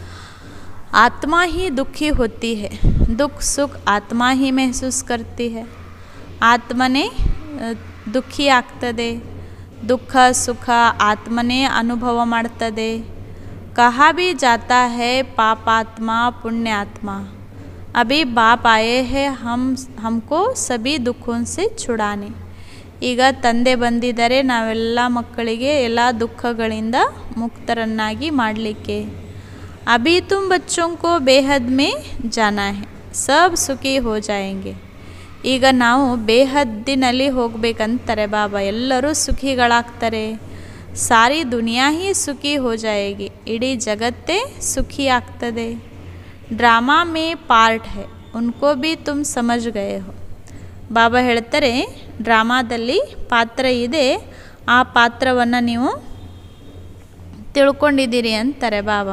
आत्मा ही दुखी होती है, दुख सुख आत्मा ही महसूस करती है. ಆತ್ಮನೇ ದುಃಖಿ ಆಗ್ತದೆ, ದುಃಖ ಸುಖ ಆತ್ಮನೇ ಅನುಭವ ಮಾಡ್ತದೆ. कहा भी जाता है पापात्मा पुण्यात्मा, अभी बाप आए हैं हम हमको सभी दुखों से छुड़ाने. ಈಗ ತಂದೆ ಬಂದಿದ್ದಾರೆ ನಾವೆಲ್ಲ ಮಕ್ಕಳಿಗೆ ಎಲ್ಲ ದುಃಖಗಳಿಂದ ಮುಕ್ತರನ್ನಾಗಿ ಮಾಡಲಿಕ್ಕೆ. अभी तुम बच्चों को बेहद में जाना है, सब सुखी हो जाएंगे. ಈಗ ನಾವು ಬೇಹದ್ದಿನಲ್ಲಿ ಹೋಗಬೇಕಂತಾರೆ ಬಾಬಾ, ಎಲ್ಲರೂ ಸುಖಿಗಳಾಗ್ತಾರೆ. ಸಾರಿ ದುನಿಯಾ ಹಿ ಸುಖಿ ಹೋ ಜಾಯೇಗಿ, ಇಡೀ ಜಗತ್ತೇ ಸುಖಿ ಆಗ್ತದೆ. ಡ್ರಾಮಾ ಮೇ ಪಾರ್ಟ್ ಹೈ ಉನ್ಕೋ ಭಿ ತುಮ್ ಸಮಜ್ ಗಯೇ ಹೋ. ಬಾಬಾ ಹೇಳ್ತಾರೆ ಡ್ರಾಮಾದಲ್ಲಿ ಪಾತ್ರ ಇದೆ, ಆ ಪಾತ್ರವನ್ನು ನೀವು ತಿಳ್ಕೊಂಡಿದ್ದೀರಿ ಅಂತಾರೆ ಬಾಬಾ.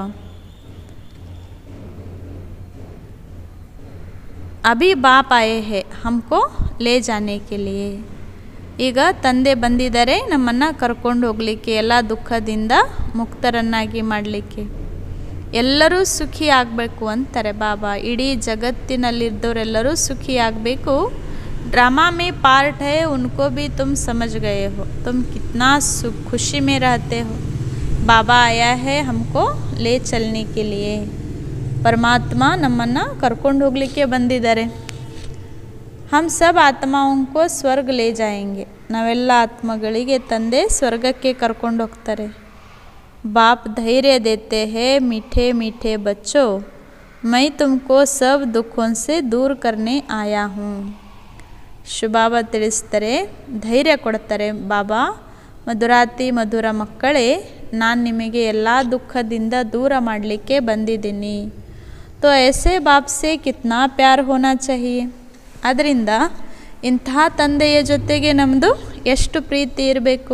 ಅಭಿ ಬಾಪ್ ಆಯೇ ಹೇ ಹಮ್ಕೋ ಲೇ ಜಾನೆ ಕೆ ಲಿಯೇ. ಈಗ ತಂದೆ ಬಂದಿದ್ದಾರೆ ನಮ್ಮನ್ನು ಕರ್ಕೊಂಡು ಹೋಗಲಿಕ್ಕೆ, ಎಲ್ಲ ದುಃಖದಿಂದ ಮುಕ್ತರನ್ನಾಗಿ ಮಾಡಲಿಕ್ಕೆ. ಎಲ್ಲರೂ ಸುಖಿ ಆಗಬೇಕು ಅಂತಾರೆ ಬಾಬಾ, ಇಡೀ ಜಗತ್ತಿನಲ್ಲಿದ್ದವರೆಲ್ಲರೂ ಸುಖಿ ಆಗಬೇಕು. ड्रामा में पार्ट है उनको भी तुम समझ गए हो, तुम कितना सुख खुशी में रहते हो. बाबा आया है हमको ले चलने के लिए. ಪರಮಾತ್ಮ ನಮ್ಮನ್ನು ಕರ್ಕೊಂಡು ಹೋಗಲಿಕ್ಕೆ ಬಂದಿದ್ದಾರೆ. ಹಮ್ ಸಬ್ ಆತ್ಮಾओं को ಸ್ವರ್ಗ ಲೇ ಜಾಯೆಂಗೆ, ನಾವೆಲ್ಲ ಆತ್ಮಗಳಿಗೆ ತಂದೆ ಸ್ವರ್ಗಕ್ಕೆ ಕರ್ಕೊಂಡು ಹೋಗ್ತಾರೆ. ಬಾಪ್ ಧೈರ್ಯ ದೇತೆ ಹೇ मीठे मीठे बच्चों, मैं तुमको सब दुखों से दूर करने आया हूँ. ಶುಭಾಬಾ ತಿಳಿಸ್ತಾರೆ, ಧೈರ್ಯ ಕೊಡ್ತಾರೆ ಬಾಬಾ, ಮಧುರಾತಿ ಮಧುರ ಮಕ್ಕಳೇ, ನಾನು ನಿಮಗೆ ಎಲ್ಲ ದುಃಖದಿಂದ ದೂರ ಮಾಡಲಿಕ್ಕೆ ಬಂದಿದ್ದೀನಿ. ತೋ ಐಸೆ ಬಾಪ್ ಸೆ ಕಿತ್ನಾ ಪ್ಯಾರ್ ಹೋನಾ ಚಾಹಿಯೆ. ಅದರಿಂದ ಇಂತಹ ತಂದೆಯ ಜೊತೆಗೆ ನಮ್ಮದು ಎಷ್ಟು ಪ್ರೀತಿ ಇರಬೇಕು.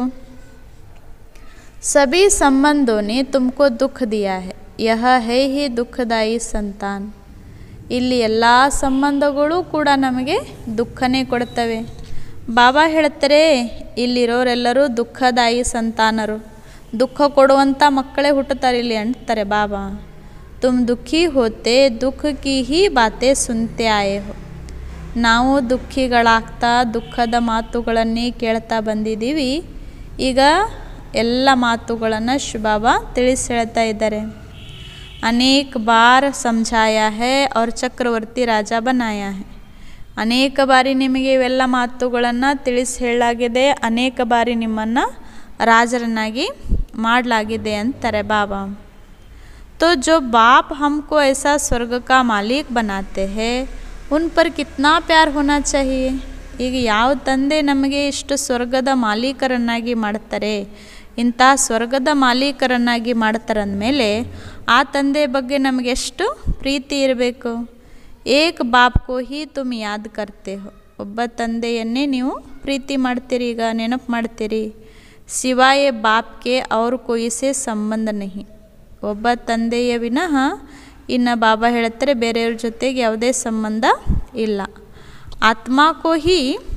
ಸಭಿ ಸಂಬಂಧೋನೆ ತುಮಕೋ ದುಃಖ ದಿಯಾ ಹೈ, ಯಹ ಹೈ ಹಿ ದುಃಖದಾಯಿ ಸಂತಾನ್. ಇಲ್ಲಿ ಎಲ್ಲ ಸಂಬಂಧಗಳು ಕೂಡ ನಮಗೆ ದುಃಖನೇ ಕೊಡ್ತವೆ. ಬಾಬಾ ಹೇಳ್ತಾರೆ ಇಲ್ಲಿರೋರೆಲ್ಲರೂ ದುಃಖದಾಯಿ ಸಂತಾನರು, ದುಃಖ ಕೊಡುವಂಥ ಮಕ್ಕಳೇ ಹುಟ್ಟುತ್ತಾರೆ ಇಲ್ಲಿ ಅಂತಾರೆ ಬಾಬಾ. ತುಮ್ ದುಃಖಿ ಹೋತೆ ದುಃಖ ಕಿ ಹಿ ಬಾತೆ ಸುನ್ತೆ ಆಯೇ ಹೋ. ನಾವು ದುಃಖಿಗಳಾಗ್ತಾ ದುಃಖದ ಮಾತುಗಳನ್ನೇ ಕೇಳ್ತಾ ಬಂದಿದ್ದೀವಿ. ಈಗ ಎಲ್ಲ ಮಾತುಗಳನ್ನು ಶುಭಾಬಾ ತಿಳಿಸಿ ಹೇಳ್ತಾ ಇದ್ದಾರೆ. अनेक बार समझाया है और चक्रवर्ती राजा बनाया है. ಅನೇಕ ಬಾರಿ ನಿಮಗೆ ಇವೆಲ್ಲ ಮಾತುಗಳನ್ನು ತಿಳಿಸಿ ಹೇಳಲಾಗಿದೆ, ಅನೇಕ ಬಾರಿ ನಿಮ್ಮನ್ನು ರಾಜರನ್ನಾಗಿ ಮಾಡಲಾಗಿದೆ ಅಂತಾರೆ ಬಾಬಾ. तो जो बाप हमको ऐसा स्वर्ग का मालिक बनाते हैं उन पर कितना प्यार होना चाहिए. ಈಗ ಯಾವ ತಂದೆ ನಮಗೆ ಇಷ್ಟು ಸ್ವರ್ಗದ ಮಾಲೀಕರನ್ನಾಗಿ ಮಾಡ್ತಾರೆ, ಇಂಥ ಸ್ವರ್ಗದ ಮಾಲೀಕರನ್ನಾಗಿ ಮಾಡ್ತಾರಂದಮೇಲೆ ಆ ತಂದೆ ಬಗ್ಗೆ ನಮಗೆ ಎಷ್ಟು ಪ್ರೀತಿ ಇರಬೇಕು. ಏಕ್ ಬಾಪ್ಕೋ ಹಿ ತುಮ್ ಯಾದ್ ಕರ್ತೆ ಹೋ, ಒಬ್ಬ ತಂದೆಯನ್ನೇ ನೀವು ಪ್ರೀತಿ ಮಾಡ್ತೀರಿ, ಈಗ ನೆನಪು ಮಾಡ್ತೀರಿ. ಸಿವಾಯೇ ಬಾಪ್ಗೆ ಅವ್ರ ಕೊಯಿಸೆ ಸಂಬಂಧ ನಹಿ, ಒಬ್ಬ ತಂದೆಯ ವಿನಃ ಇನ್ನು ಬಾಬಾ ಹೇಳ್ತಾರೆ ಬೇರೆಯವ್ರ ಜೊತೆಗೆ ಯಾವುದೇ ಸಂಬಂಧ ಇಲ್ಲ. ಆತ್ಮಾಕೋ ಹಿ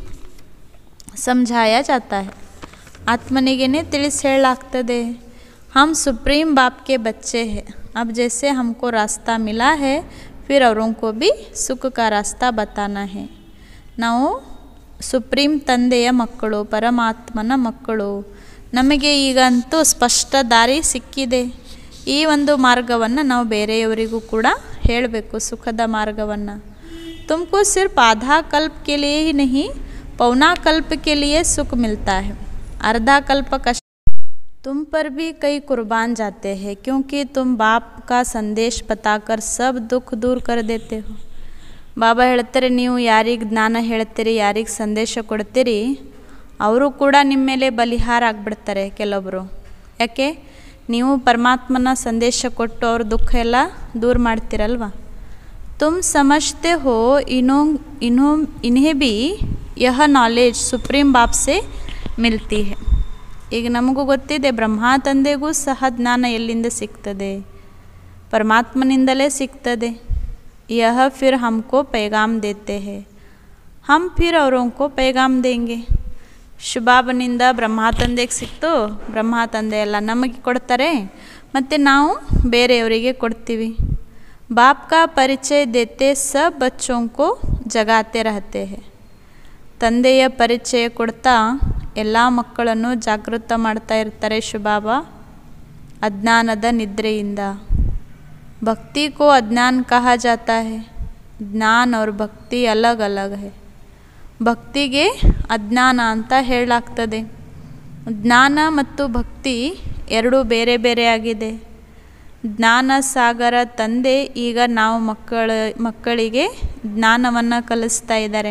ಸಮझाया जाता है, आत्मनिगे ತಿಳಿಸಿ ಹೇಳಲಾಗ್ತದೆ. हम सुप्रीम बाप के बच्चे हैं, अब जैसे हमको रास्ता मिला है फिर औरों को भी सुख का रास्ता बताना है. ನಾವು ಸುಪ್ರೀಂ ತಂದೆಯ ಮಕ್ಕಳು, ಪರಮಾತ್ಮನ ಮಕ್ಕಳು. ನಮಗೆ ಈಗಂತೂ ಸ್ಪಷ್ಟ ದಾರಿ ಸಿಕ್ಕಿದೆ. ಈ ಒಂದು ಮಾರ್ಗವನ್ನು ನಾವು ಬೇರೆಯವರಿಗೂ ಕೂಡ ಹೇಳಬೇಕು, ಸುಖದ ಮಾರ್ಗವನ್ನು. तुमको सिर्फ आधा कल्प के लिए ही नहीं पौना कल्प के लिए सुख मिलता है. आधा कल्प कष्ट तुम पर भी कई कुर्बान जाते हैं, क्योंकि तुम बाप का संदेश बताकर सब दुख दूर कर देते हो. ಬಾಬಾ ಹೇಳ್ತಾರೆ ನೀವು ಯಾರಿಗೆ ಜ್ಞಾನ ಹೇಳ್ತೀರಿ, ಯಾರಿಗೆ ಸಂದೇಶ ಕೊಡ್ತೀರಿ, ಅವರು ಕೂಡ ನಿಮ್ಮ ಮೇಲೆ ಬಲಿಹಾರ ಆಗಿಬಿಡ್ತಾರೆ ಕೆಲವೊಬ್ಬರು. ಯಾಕೆ? ನೀವು ಪರಮಾತ್ಮನ ಸಂದೇಶ ಕೊಟ್ಟು ಅವ್ರ ದುಃಖ ಎಲ್ಲ ದೂರ ಮಾಡ್ತೀರಲ್ವ. तुम समझते हो इन्हों इन्हों इन्हें भी यह नॉलेज सुप्रीम बाप से मिलती है. ಈಗ ನಮಗೂ ಗೊತ್ತಿದೆ ಬ್ರಹ್ಮ ತಂದೆಗೂ ಸಹ ಜ್ಞಾನ ಎಲ್ಲಿಂದ ಸಿಗ್ತದೆ, ಪರಮಾತ್ಮನಿಂದಲೇ ಸಿಗ್ತದೆ. यह फिर हमको पैगाम देते हैं, हम फिर औरों को पैगाम देंगे. ಶುಭಾಬನಿಂದ ಬ್ರಹ್ಮ ತಂದೆಗೆ ಸಿಕ್ತು, ಬ್ರಹ್ಮ ತಂದೆ ಎಲ್ಲ ನಮಗೆ ಕೊಡ್ತಾರೆ, ಮತ್ತು ನಾವು ಬೇರೆಯವರಿಗೆ ಕೊಡ್ತೀವಿ. बाप का परिचय देते सब बच्चों को जगाते रहते हैं. ತಂದೆಯ ಪರಿಚಯ ಕೊಡ್ತಾ ಎಲ್ಲ ಮಕ್ಕಳನ್ನು ಜಾಗೃತ ಮಾಡ್ತಾ ಇರ್ತಾರೆ ಶಿವಬಾಬಾ ಅಜ್ಞಾನದ ನಿದ್ರೆಯಿಂದ. ಭಕ್ತಿ को अज्ञान कहा जाता है. ಜ್ಞಾನ और ಭಕ್ತಿ अलग अलग है. ಭಕ್ತಿಗೆ ಅಜ್ಞಾನ ಅಂತ ಹೇಳಲಾಗ್ತದೆ. ಜ್ಞಾನ ಮತ್ತು ಭಕ್ತಿ ಎರಡೂ ಬೇರೆ ಬೇರೆ ಆಗಿದೆ. ಜ್ಞಾನ ಸಾಗರ ತಂದೆ ಈಗ ನಾವು ಮಕ್ಕಳ ಮಕ್ಕಳಿಗೆ ಜ್ಞಾನವನ್ನು ಕಲಿಸ್ತಾ ಇದ್ದಾರೆ.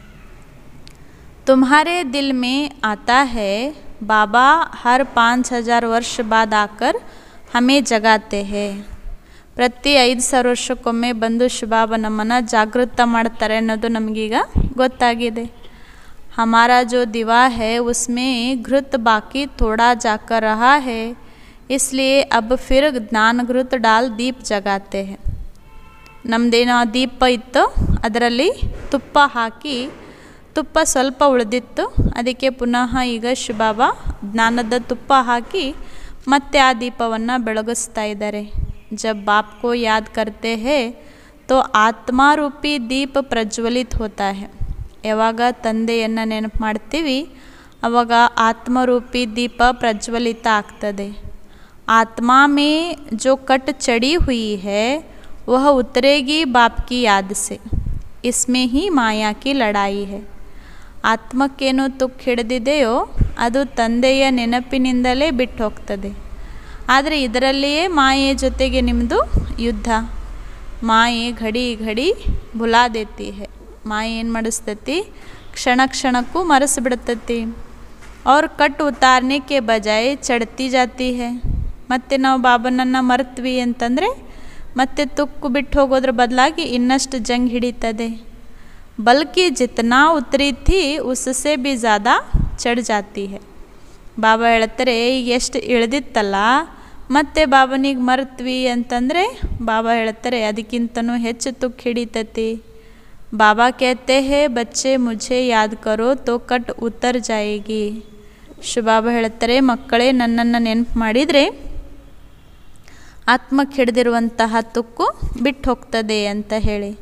तुम्हारे दिल में आता है बाबा हर पाँच हज़ार वर्ष बाद आकर हमें जगाते हैं. ಪ್ರತಿ ಐದು ಸಾವಿರ ವರ್ಷಕ್ಕೊಮ್ಮೆ ಬಂದು ಶಿವಬಾಬಾ ನಮ್ಮನ್ನು ಜಾಗೃತ ಮಾಡ್ತಾರೆ ಅನ್ನೋದು ನಮಗೀಗ ಗೊತ್ತಾಗಿದೆ. हमारा जो दिवा है उसमें घृत बाकी थोड़ा जाकर रहा है, इसलिए अब फिर ज्ञान घृत डाल दीप जगाते हैं. ನಮ್ಮದೇನೋ ದೀಪ ಇತ್ತು, ಅದರಲ್ಲಿ ತುಪ್ಪ ಹಾಕಿ ತುಪ್ಪ ಸ್ವಲ್ಪ ಉಳಿದಿತ್ತು, ಅದಕ್ಕೆ ಪುನಃ ಈಗ ಶಿವಬಾಬಾ ಜ್ಞಾನದ ತುಪ್ಪ ಹಾಕಿ ಮತ್ತೆ ಆ ದೀಪವನ್ನು ಬೆಳಗಿಸ್ತಾ ಇದ್ದಾರೆ. जब बाप को याद करते हैं तो आत्मा रूपी दीप प्रज्वलित होता है. ಯಾವಾಗ ತಂದೆಯನ್ನು ನೆನಪು ಮಾಡ್ತೀವಿ ಆವಾಗ ಆತ್ಮರೂಪಿ ದೀಪ ಪ್ರಜ್ವಲಿತ ಆಗ್ತದೆ. आत्मा में जो कट चढ़ी हुई है वह उतरेगी बाप की याद से. इसमें ही माया की लड़ाई है. ಆತ್ಮಕ್ಕೇನು ತುಕ್ಕು ಹಿಡಿದಿದೆಯೋ ಅದು ತಂದೆಯ ನೆನಪಿನಿಂದಲೇ ಬಿಟ್ಟು ಹೋಗ್ತದೆ. ಆದರೆ ಇದರಲ್ಲಿಯೇ ಮಾಯೆ ಜೊತೆಗೆ ನಿಮ್ಮದು ಯುದ್ಧ. ಮಾಯೆ ಘಡಿ ಘಡಿ ಭುಲಾ ದೇತಿ ಹೈ. ಮಾಯೆ ಏನು ಮಾಡಿಸ್ತತಿ, ಕ್ಷಣ ಕ್ಷಣಕ್ಕೂ ಮರೆಸಿಬಿಡ್ತತಿ. ಅವ್ರ ಕಟ್ಟು ಉತಾರನೆ ಕೆ ಬಜಾಯ್ ಚಡ್ತಿ ಜಾತಿ ಹೈ. ಮತ್ತು ನಾವು ಬಾಬನನ್ನು ಮರೆತ್ವಿ ಅಂತಂದರೆ ಮತ್ತೆ ತುಕ್ಕು ಬಿಟ್ಟು ಹೋಗೋದ್ರ ಬದಲಾಗಿ ಇನ್ನಷ್ಟು ಜಂಗ್ ಹಿಡಿತದೆ. बल्कि जितना उतरी थी उससे भी ज़्यादा चढ़ जाती है. ಬಾಬಾ ಹೇಳ್ತಾರೆ ಈಗ ಎಷ್ಟು ಇಳಿದಿತ್ತಲ್ಲ ಮತ್ತೆ ಬಾಬನಿಗೆ ಮರೆತ್ವಿ ಅಂತಂದರೆ ಬಾಬಾ ಹೇಳ್ತಾರೆ ಅದಕ್ಕಿಂತನೂ ಹೆಚ್ಚು ತುಕ್ಕು ಹಿಡಿತತಿ. ಬಾಬಾ कहते हैं बच्चे मुझे याद करो तो कट उतर जाएगी. ಶಿವಬಾಬಾ ಹೇಳ್ತಾರೆ ಮಕ್ಕಳೇ ನನ್ನನ್ನು ನೆನಪು ಮಾಡಿದರೆ ಆತ್ಮಕ್ಕೆ ಹಿಡಿದಿರುವಂತಹ ತುಕ್ಕು ಬಿಟ್ಟು ಹೋಗ್ತದೆ ಅಂತ ಹೇಳಿ.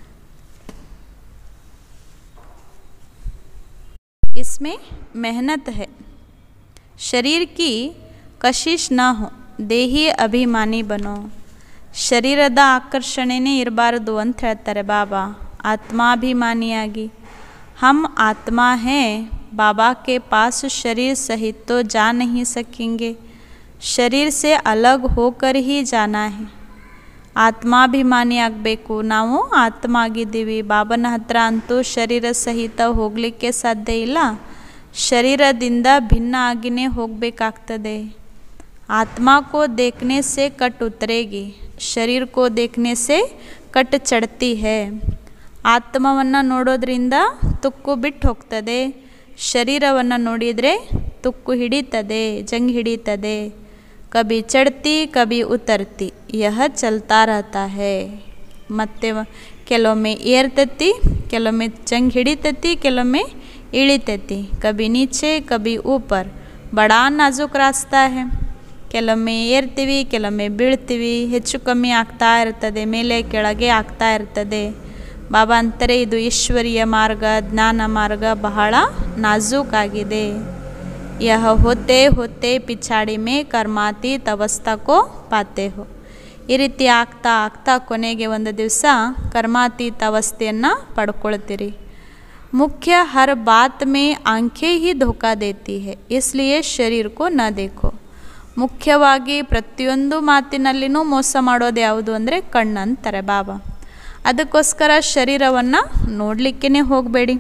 इसमें मेहनत है. शरीर की कशिश ना हो, ದೇಹಿ ಅಭಿಮಾನಿ ಬನೋ. ಶರೀರದ ಆಕರ್ಷಣೆನೇ ಇರಬಾರ್ದು ಅಂತ ಹೇಳ್ತಾರೆ ಬಾಬಾ. ಆತ್ಮಾಭಿಮಾನಿಯಾಗಿ हम आत्मा हैं, बाबा के पास शरीर सहित तो जा नहीं सकेंगे. शरीर से अलग होकर ही जाना है. ಆತ್ಮಾಭಿಮಾನಿ ಆಗಬೇಕು. ನಾವು ಆತ್ಮ ಆಗಿದ್ದೀವಿ. ಬಾಬನ ಹತ್ರ ಅಂತೂ ಶರೀರ ಸಹಿತ ಹೋಗಲಿಕ್ಕೆ ಸಾಧ್ಯ ಇಲ್ಲ. ಶರೀರದಿಂದ ಭಿನ್ನ ಆಗಿನೇ ಹೋಗಬೇಕಾಗ್ತದೆ. ಆತ್ಮ ಕೋ ದೇಖನೆ ಸೆ ಕಟ್ ಉತರೇಗಿ, ಶರೀರ ಕೋ ದೇಖನೆ ಸೆ ಕಟ್ ಚಡ್ತಿ ಹೈ. ಆತ್ಮವನ್ನು ನೋಡೋದ್ರಿಂದ ತುಕ್ಕು ಬಿಟ್ಟು ಹೋಗ್ತದೆ, ಶರೀರವನ್ನು ನೋಡಿದರೆ ತುಕ್ಕು ಹಿಡಿತದೆ, ಜಂಗ್ ಹಿಡಿತದೆ. कभी चढ़ती कभी उतरती यह चलता रहता है. ಮತ್ತೆ ಕೆಲವೊಮ್ಮೆ ಏರ್ತತಿ, ಕೆಲವೊಮ್ಮೆ ಜಂಗ್ ಹಿಡಿತತಿ, ಕೆಲವೊಮ್ಮೆ ಇಳಿತತಿ. ಕಭಿ ನೀಚೆ ಕಭಿ ಊಪರ್. ಬಡಾ ನಾಜೂಕ್ ರಾಸ್ತಾ ಹೈ. ಕೆಲವೊಮ್ಮೆ ಏರ್ತೀವಿ, ಕೆಲವೊಮ್ಮೆ ಬೀಳ್ತೀವಿ. ಹೆಚ್ಚು ಕಮ್ಮಿ ಆಗ್ತಾ ಇರ್ತದೆ, ಮೇಲೆ ಕೆಳಗೆ ಆಗ್ತಾ ಇರ್ತದೆ. ಬಾಬಾ ಅಂತಾರೆ ಇದು ಈಶ್ವರೀಯ ಮಾರ್ಗ, ಜ್ಞಾನ ಮಾರ್ಗ ಬಹಳ ನಾಜೂಕ್ ಆಗಿದೆ. यह होते होते पिछाड़ी में कर्मातीत अवस्था को पाते हो. ಈ ರೀತಿ ಆಗ್ತಾ ಆಗ್ತಾ ಕೊನೆಗೆ ಒಂದು ದಿವಸ ಕರ್ಮಾತೀತ ಅವಸ್ಥೆಯನ್ನು ಪಡ್ಕೊಳ್ತೀರಿ. मुख्य हर बात में आंखें ही धोखा देती है, इसलिए शरीर को न देखो. ಮುಖ್ಯವಾಗಿ ಪ್ರತಿಯೊಂದು ಮಾತಿನಲ್ಲಿನೂ ಮೋಸ ಮಾಡೋದು ಯಾವುದು ಅಂದರೆ ಕಣ್ಣು ಅಂತಾರೆ ಬಾಬಾ. ಅದಕ್ಕೋಸ್ಕರ ಶರೀರವನ್ನು ನೋಡಲಿಕ್ಕೇ ಹೋಗಬೇಡಿ.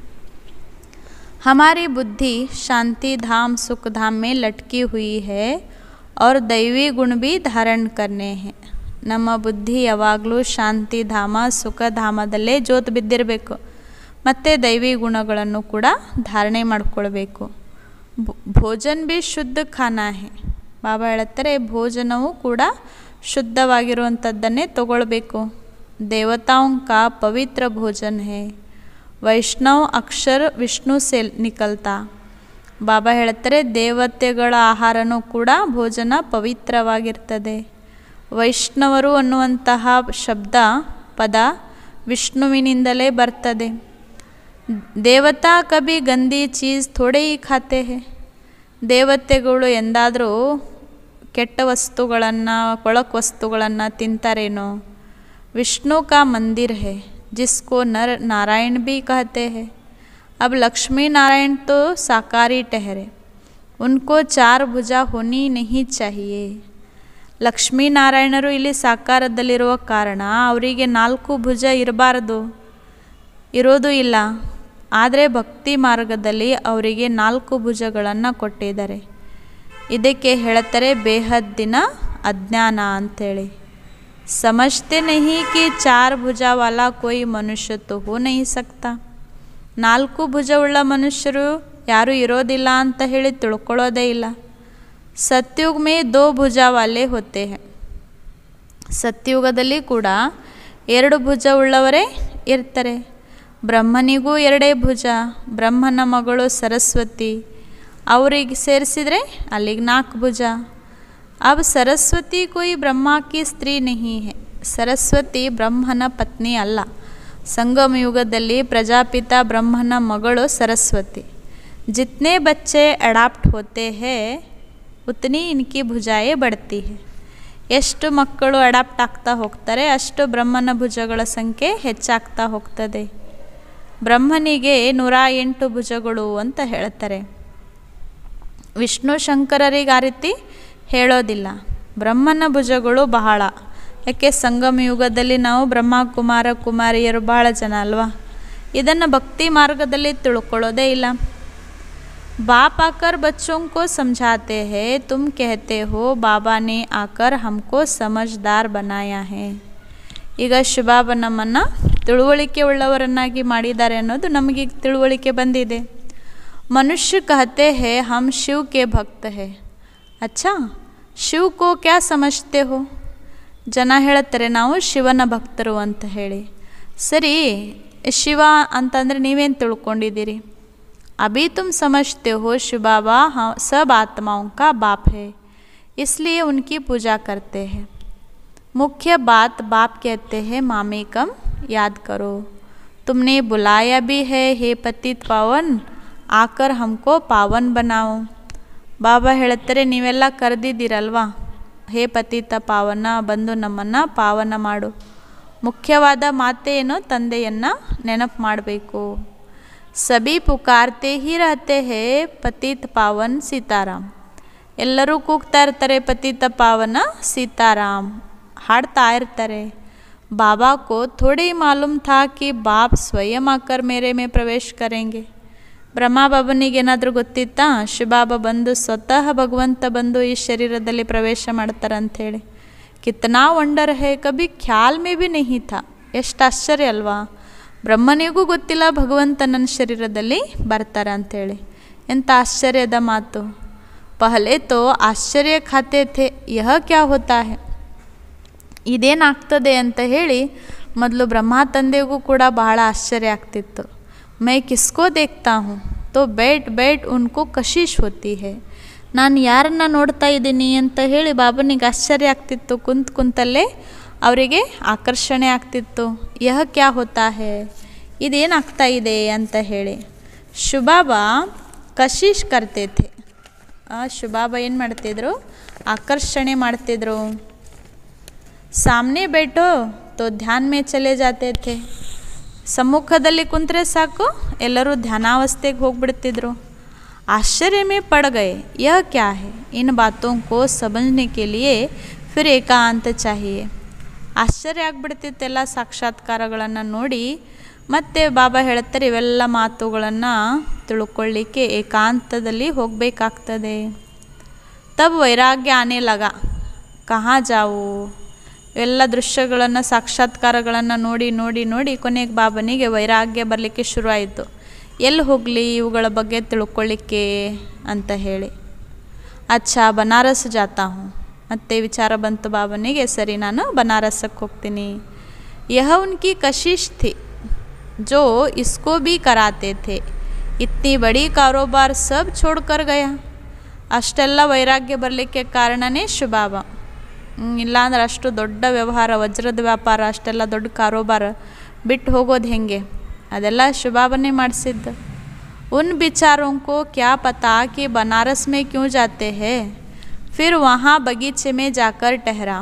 हमारी बुद्धि शांति धाम सुख धाम में लटकी हुई है और दैवी गुण भी धारण करने हैं. ನಮ್ಮ ಬುದ್ಧಿ ಯಾವಾಗಲೂ ಶಾಂತಿ ಧಾಮ ಸುಖ ಧಾಮದಲ್ಲೇ ಜೋತು ಬಿದ್ದಿರಬೇಕು ಮತ್ತು ದೈವಿ ಗುಣಗಳನ್ನು ಕೂಡ ಧಾರಣೆ ಮಾಡಿಕೊಳ್ಬೇಕು. ಭೋಜನ ಭಿ ಶುದ್ಧ ಖಾನಾ ಹೈ. ಬಾಬಾ ಹೇಳ್ತಾರೆ ಭೋಜನವು ಕೂಡ ಶುದ್ಧವಾಗಿರುವಂಥದ್ದನ್ನೇ ತಗೊಳ್ಬೇಕು. ದೇವತಾओं का पवित्र भोजन है. ವೈಷ್ಣವ್ ಅಕ್ಷರ ವಿಷ್ಣು ಸೆ ನಿಕಲ್ತಾ. ಬಾಬಾ ಹೇಳ್ತಾರೆ ದೇವತೆಗಳ ಆಹಾರನೂ ಕೂಡ ಭೋಜನ ಪವಿತ್ರವಾಗಿರ್ತದೆ. ವೈಷ್ಣವರು ಅನ್ನುವಂತಹ ಶಬ್ದ ಪದ ವಿಷ್ಣುವಿನಿಂದಲೇ ಬರ್ತದೆ. ದೇವತಾ ಕಭಿ ಗಂದಿ ಚೀಸ್ ಥೋಡೆ ಹಿ ಖಾತೆ ಹೇ. ದೇವತೆಗಳು ಎಂದಾದರೂ ಕೆಟ್ಟ ವಸ್ತುಗಳನ್ನು ಕೊಳಕು ವಸ್ತುಗಳನ್ನು ತಿಂತಾರೇನೋ. ವಿಷ್ಣು ಕಾ ಮಂದಿರ್ ಹೇ ಜಿಸ್ಕೋ ನರ್ ನಾರಾಯಣ ಭಿ ಕಹತೆ ಹೇ. अब लक्ष्मी नारायण तो साकारी ठहरे, उनको चार भुजा होनी नहीं चाहिए. ಲಕ್ಷ್ಮೀನಾರಾಯಣರು ಇಲ್ಲಿ ಸಾಕಾರದಲ್ಲಿರುವ ಕಾರಣ ಅವರಿಗೆ ನಾಲ್ಕು ಭುಜ ಇರಬಾರದು, ಇರೋದು ಇಲ್ಲ. ಆದರೆ ಭಕ್ತಿ ಮಾರ್ಗದಲ್ಲಿ ಅವರಿಗೆ ನಾಲ್ಕು ಭುಜಗಳನ್ನು ಕೊಟ್ಟಿದ್ದಾರೆ. ಇದಕ್ಕೆ ಹೇಳ್ತಾರೆ ಬೇಹದ್ದಿನ ಅಜ್ಞಾನ ಅಂಥೇಳಿ. ಸಮಜ್ತೆ ನಹಿ ಕಿ ಚಾರ್ ಭುಜ ವಾಲಾ ಕೋಯಿ ಮನುಷ್ಯ ತೋ ಹೋ ನಹಿ ಸಕ್ತಾ. ನಾಲ್ಕು ಭುಜವುಳ್ಳ ಮನುಷ್ಯರು ಯಾರೂ ಇರೋದಿಲ್ಲ ಅಂತ ಹೇಳಿ ತಿಳ್ಕೊಳ್ಳೋದೇ ಇಲ್ಲ. ಸತ್ಯುಗ್ ಮೇ ದೋ ಭುಜ ವಾಲೆ ಹೋತೆ ಹೇ. ಸತ್ಯುಗದಲ್ಲಿ ಕೂಡ ಎರಡು ಭುಜವುಳ್ಳವರೇ ಇರ್ತಾರೆ. ಬ್ರಹ್ಮನಿಗೂ ಎರಡೇ ಭುಜ. ಬ್ರಹ್ಮನ ಮಗಳು ಸರಸ್ವತಿ, ಅವರಿಗೆ ಸೇರಿಸಿದರೆ ಅಲ್ಲಿಗೆ ನಾಲ್ಕು ಭುಜ. ಅಬ್ ಸರಸ್ವತಿ ಕೋಯಿ ಬ್ರಹ್ಮ ಕಿ ಸ್ತ್ರೀ ನಹಿ ಹೇ. ಸರಸ್ವತಿ ಬ್ರಹ್ಮನ ಪತ್ನಿ ಅಲ್ಲ. ಸಂಗಮ ಯುಗದಲ್ಲಿ ಪ್ರಜಾಪಿತ ಬ್ರಹ್ಮನ ಮಗಳು ಸರಸ್ವತಿ. ಜಿತನೆ ಬಚ್ಚೆ ಅಡಾಪ್ಟ್ ಹೋತೆ ಹೇ ಉತನಿ ಇನ್ಕಿ ಭುಜಾಯೇ ಬಡ್ತಿ ಹೇ. ಎಷ್ಟು ಮಕ್ಕಳು ಅಡಾಪ್ಟ್ ಆಗ್ತಾ ಹೋಗ್ತಾರೆ ಅಷ್ಟು ಬ್ರಹ್ಮನ ಭುಜಗಳ ಸಂಖ್ಯೆ ಹೆಚ್ಚಾಗ್ತಾ ಹೋಗ್ತದೆ. ಬ್ರಹ್ಮನಿಗೆ ನೂರ ಎಂಟು ಭುಜಗಳು ಅಂತ ಹೇಳ್ತಾರೆ. ವಿಷ್ಣು ಶಂಕರರಿಗೆ ಆ ರೀತಿ ಹೇಳೋದಿಲ್ಲ. ಬ್ರಹ್ಮನ ಭುಜಗಳು ಬಹಳ. ಯಾಕೆ ಸಂಗಮ ಯುಗದಲ್ಲಿ ನಾವು ಬ್ರಹ್ಮ ಕುಮಾರ ಕುಮಾರಿಯರು ಬಹಳ ಜನ ಅಲ್ವಾ. ಇದನ್ನು ಭಕ್ತಿ ಮಾರ್ಗದಲ್ಲಿ ತಿಳ್ಕೊಳ್ಳೋದೇ ಇಲ್ಲ. बाप आकर बच्चों को समझाते हैं, तुम कहते हो बाबा ने आकर हमको समझदार बनाया है. ಈಗ ಶಿವಬಾಬಾ ನಮ್ಮನ್ನು ತಿಳುವಳಿಕೆ ಉಳ್ಳವರನ್ನಾಗಿ ಮಾಡಿದ್ದಾರೆ ಅನ್ನೋದು ನಮಗೆ ತಿಳುವಳಿಕೆ ಬಂದಿದೆ. ಮನುಷ್ಯ कहते हैं हम शिव के भक्त है. अच्छा ಶಿವ को क्या समझते हो. ಜನ ಹೇಳ್ತಾರೆ ನಾವು ಶಿವನ ಭಕ್ತರು ಅಂತ ಹೇಳಿ. ಸರಿ, ಶಿವ ಅಂತಂದರೆ ನೀವೇನು ತಿಳ್ಕೊಂಡಿದ್ದೀರಿ. अभी तुम समझते हो शिव बाबा हाँ सब आत्माओं का बाप है, इसलिए उनकी पूजा करते हैं. मुख्य बात बाप कहते हैं मामे कम याद करो, तुमने बुलाया भी है हे पतित पावन, आकर हमको पावन बनाओ. ಬಾಬಾ ಹೇಳ್ತಾರೆ ನೀವೆಲ್ಲ ಕರೆದಿದ್ದೀರಲ್ವಾ, ಹೇ ಪತಿತ ಪಾವನ, ಬಂದು ನಮ್ಮನ್ನು ಪಾವನ ಮಾಡು. ಮುಖ್ಯವಾದ ಮಾತೇನು, ತಂದೆಯನ್ನು ನೆನಪು ಮಾಡಬೇಕು. ಸಭಿ ಪುಕಾರ್ತೆ ಹಿ ರಹತೆ ಹೇ ಪತಿತ ಪಾವನ್ ಸೀತಾರಾಮ್. ಎಲ್ಲರೂ ಕೂಗ್ತಾ ಇರ್ತಾರೆ ಪತಿತ ಪಾವನ ಸೀತಾರಾಮ್, ಹಾಡ್ತಾ ಇರ್ತಾರೆ. ಬಾಬಾ ಕೋ ಥೋಡಿ ಮಾಲೂಮ್ ಥಾ ಕಿ ಬಾಪ್ ಸ್ವಯಂ ಆಕರ್ ಮೇರೆ ಮೇ ಪ್ರವೇಶ ಕರೆಂಗೆ. ಬ್ರಹ್ಮ ಬಾಬನಿಗೆ ಏನಾದರೂ ಗೊತ್ತಿತ್ತಾ ಶಿವಬಾಬಾ ಬಂದು ಸ್ವತಃ ಭಗವಂತ ಬಂದು ಈ ಶರೀರದಲ್ಲಿ ಪ್ರವೇಶ ಮಾಡ್ತಾರೆ ಅಂಥೇಳಿ. ಕಿತ್ನಾ ವಂಡರ್ ಹೇ, ಕಭಿ ಖ್ಯಾಲ್ ಮೇ ಭಿ ನಹಿ ಥಾ. ಎಷ್ಟು ಆಶ್ಚರ್ಯ ಅಲ್ವಾ. ಬ್ರಹ್ಮನಿಗೂ ಗೊತ್ತಿಲ್ಲ ಭಗವಂತ ನನ್ನ ಶರೀರದಲ್ಲಿ ಬರ್ತಾರೆ ಅಂಥೇಳಿ. ಎಂಥ ಆಶ್ಚರ್ಯದ ಮಾತು. ಪಹಲೆ ತೋ ಆಶ್ಚರ್ಯ ಖಾತೆ ಥೇ ಯಹ ಕ್ಯಾ ಹೋತಾ ಹೇ, ಇದೇನಾಗ್ತದೆ ಅಂತ ಹೇಳಿ ಮೊದಲು ಬ್ರಹ್ಮ ತಂದೆಗೂ ಕೂಡ ಬಹಳ ಆಶ್ಚರ್ಯ ಆಗ್ತಿತ್ತು. ಮೈ ಕಿಸ್ಕೋ ದೇಖ್ತಾ ಹೂँ ತೋ ಬೇಟ್ ಬೇಟ್ ಉನ್ಕೋ ಕಶಿಶ್ ಹೋತಿ ಹೇ. ನಾನು ಯಾರನ್ನ ನೋಡ್ತಾ ಇದ್ದೀನಿ ಅಂತ ಹೇಳಿ ಬಾಬನಿಗೆ ಆಶ್ಚರ್ಯ ಆಗ್ತಿತ್ತು. ಕುಂತ ಕುಂತಲ್ಲೇ ಅವರಿಗೆ ಆಕರ್ಷಣೆ ಆಗ್ತಿತ್ತು. ಯಹ ಕ್ಯಾ ಹೋತಾ ಹೇ, ಇದೇನಾಗ್ತಾ ಇದೆ ಅಂತ ಹೇಳಿ. ಶಿವಬಾಬಾ ಕಶಿಶ್ ಕರ್ತೆ ಥೆ. ಶಿವಬಾಬಾ ಏನು ಮಾಡ್ತಿದ್ರು, ಆಕರ್ಷಣೆ ಮಾಡ್ತಿದ್ರು. ಸಾಮ್ನೆ ಬೇಟೋ ತೋ ಧ್ಯಾನ ಮೇ ಚಲೆ ಜಾತೆ ಥೆ. ಸಮ್ಮುಖದಲ್ಲಿ ಕುಂತ್ರೆ ಸಾಕು ಎಲ್ಲರೂ ಧ್ಯಾನಾವಸ್ಥೆಗೆ ಹೋಗ್ಬಿಡ್ತಿದ್ರು. ಆಶ್ಚರ್ಯ ಮೇ ಪಡ್ ಗಯೆ, ಯಹ ಕ್ಯಾ ಹೇ, ಇನ್ ಬಾತೋं को समझने के लिए फिर एकांत चाहिए. ಆಶ್ಚರ್ಯ ಆಗ್ಬಿಡ್ತಿತ್ತೆಲ್ಲ ಸಾಕ್ಷಾತ್ಕಾರಗಳನ್ನು ನೋಡಿ. ಮತ್ತು ಬಾಬಾ ಹೇಳ್ತಾರೆ ಇವೆಲ್ಲ ಮಾತುಗಳನ್ನು ತಿಳ್ಕೊಳ್ಳಿಕ್ಕೆ ಏಕಾಂತದಲ್ಲಿ ಹೋಗಬೇಕಾಗ್ತದೆ. ತಬ್ ವೈರಾಗ್ಯ ಆನೆ ಲಗ, ಕಹಾ ಜಾವು. ಎಲ್ಲ ದೃಶ್ಯಗಳನ್ನು ಸಾಕ್ಷಾತ್ಕಾರಗಳನ್ನು ನೋಡಿ ನೋಡಿ ನೋಡಿ ಕೊನೆಗೆ ಬಾಬನಿಗೆ ವೈರಾಗ್ಯ ಬರಲಿಕ್ಕೆ ಶುರುವಾಯಿತು. ಎಲ್ಲಿ ಹೋಗಲಿ ಇವುಗಳ ಬಗ್ಗೆ ತಿಳ್ಕೊಳ್ಳಿಕ್ಕೆ ಅಂತ ಹೇಳಿ. ಅಚ್ಚಾ ಬನಾರಸ್ ಜಾತಾ ಹೂँ. ಮತ್ತೆ ವಿಚಾರ ಬಂತು ಬಾಬನಿಗೆ, ಸರಿ ನಾನು ಬನಾರಸಕ್ಕೆ ಹೋಗ್ತೀನಿ. ಯಹ ಉನ್ಕಿ ಕಶಿಶ್ ಥಿ ಜೋ ಇಸ್ಕೋ ಭಿ ಕರಾತೆ ಥೆ. ಇತ್ನಿ ಬಡಿ ಕಾರೋಬಾರ್ ಸಬ್ ಛೋಡ್ಕರ್ ಗಯಾ. ಅಷ್ಟೆಲ್ಲ ವೈರಾಗ್ಯ ಬರಲಿಕ್ಕೆ ಕಾರಣನೇ ಶಿವಬಾಬಾ. ಇಲ್ಲಾಂದ್ರೆ ಅಷ್ಟು ದೊಡ್ಡ ವ್ಯವಹಾರ, ವಜ್ರದ ವ್ಯಾಪಾರ, ಅಷ್ಟೆಲ್ಲ ದೊಡ್ಡ ಕಾರೋಬಾರ ಬಿಟ್ಟು ಹೋಗೋದು ಹೆಂಗೆ? ಅದೆಲ್ಲ ಶಿವಬಾಬಾನೇ ಮಾಡಿಸಿದ್ದು. ಉನ್ ಬಿಚಾರೋं को क्या पता कि बनारस में क्यों जाते हैं, फिर वहाँ बगीचे में जाकर ठहरा.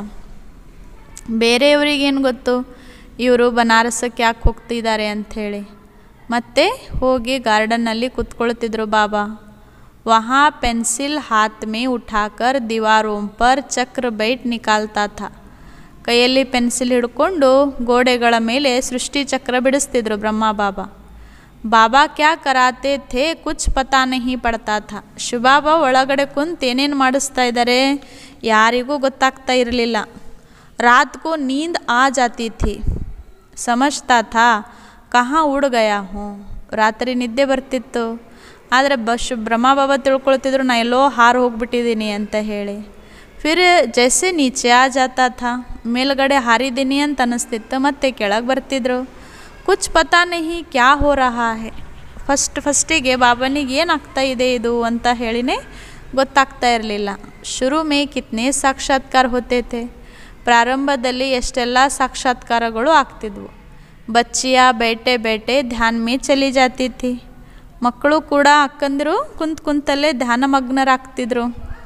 ಬೇರೆಯವರಿಗೇನು ಗೊತ್ತು ಇವರು ಬನಾರಸಕ್ಕೆ ಯಾಕೆ ಹೋಗ್ತಿದ್ದಾರೆ ಅಂಥೇಳಿ. ಮತ್ತೆ ಹೋಗಿ ಗಾರ್ಡನ್ನಲ್ಲಿ ಕೂತ್ಕೊಳ್ತಿದ್ರು ಬಾಬಾ. वहाँ पेंसिल हाथ में उठाकर दीवारों पर चक्र बैठ निकालता था. ಕೈಯಲ್ಲಿ ಪೆನ್ಸಿಲ್ ಹಿಡ್ಕೊಂಡು ಗೋಡೆಗಳ ಮೇಲೆ ಸೃಷ್ಟಿ ಚಕ್ರ ಬಿಡಿಸ್ತಿದ್ರು ಬ್ರಹ್ಮ ಬಾಬಾ. ಬಾಬಾ ಕ್ಯಾ ಕರಾತೆ ಥೇ ಕುಚ್ ಪತಾ ನಹಿ ಪಡ್ತಾ ಥಾ. ಶಿವಬಾಬಾ ಒಳಗಡೆ ಕುಂತು ಏನೇನು ಮಾಡಿಸ್ತಾ ಇದ್ದಾರೆ ಯಾರಿಗೂ ಗೊತ್ತಾಗ್ತಾ ಇರಲಿಲ್ಲ. ರಾತ್ ಕೋ ನೀಂದ್ ಆ ಜಾತಿ ಥಿ, ಸಮಜ್ತಾ ಥಾ ಕಹಾ ಉಡ್ ಗಯಾ ಹೂँ. ರಾತ್ರಿ ನಿದ್ದೆ ಬರ್ತಿತ್ತು, ಆದರೆ ಬಶ್ ಬ್ರಹ್ಮ ಬಾಬಾ ತಿಳ್ಕೊಳ್ತಿದ್ರು ನಾ ಎಲ್ಲೋ ಹಾರು ಹೋಗ್ಬಿಟ್ಟಿದ್ದೀನಿ ಅಂತ ಹೇಳಿ. ಫಿರ್ ಜೈಸೆ ನೀಚೆ ಆ ಜಾತಾ ಥಾ, ಮೇಲ್ಗಡೆ ಹಾರಿದ್ದೀನಿ ಅಂತ ಅನ್ನಿಸ್ತಿತ್ತು, ಮತ್ತೆ ಕೆಳಗೆ ಬರ್ತಿದ್ರು. ಕುಚ್ ಪತಾ ನಹಿ ಕ್ಯಾ ಹೋ ರಹಾ ಹೇ. ಫಸ್ಟ್ ಫಸ್ಟಿಗೆ ಬಾಬನಿಗೆ ಏನಾಗ್ತಾ ಇದೆ ಇದು ಅಂತ ಹೇಳಿನೇ ಗೊತ್ತಾಗ್ತಾ ಇರಲಿಲ್ಲ. ಶುರು ಮೇ ಕಿತ್ನೆ ಸಾಕ್ಷಾತ್ಕಾರ ಹೋತೆ ಥೇ. ಪ್ರಾರಂಭದಲ್ಲಿ ಎಷ್ಟೆಲ್ಲ ಸಾಕ್ಷಾತ್ಕಾರಗಳು ಆಗ್ತಿದ್ವು. ಬಚ್ಚಿಯ ಬೇಟೆ ಬೇಟೆ ಧ್ಯಾನ ಮೇ ಚಲಿ ಜಾತಿ ಥಿ. ಮಕ್ಕಳು ಕೂಡ ಅಕ್ಕಂದಿರು ಕುಂತ್ ಕುಂತಲ್ಲೇ ಧ್ಯಾನಮಗ್ನರಾಗ್ತಿದ್ರು.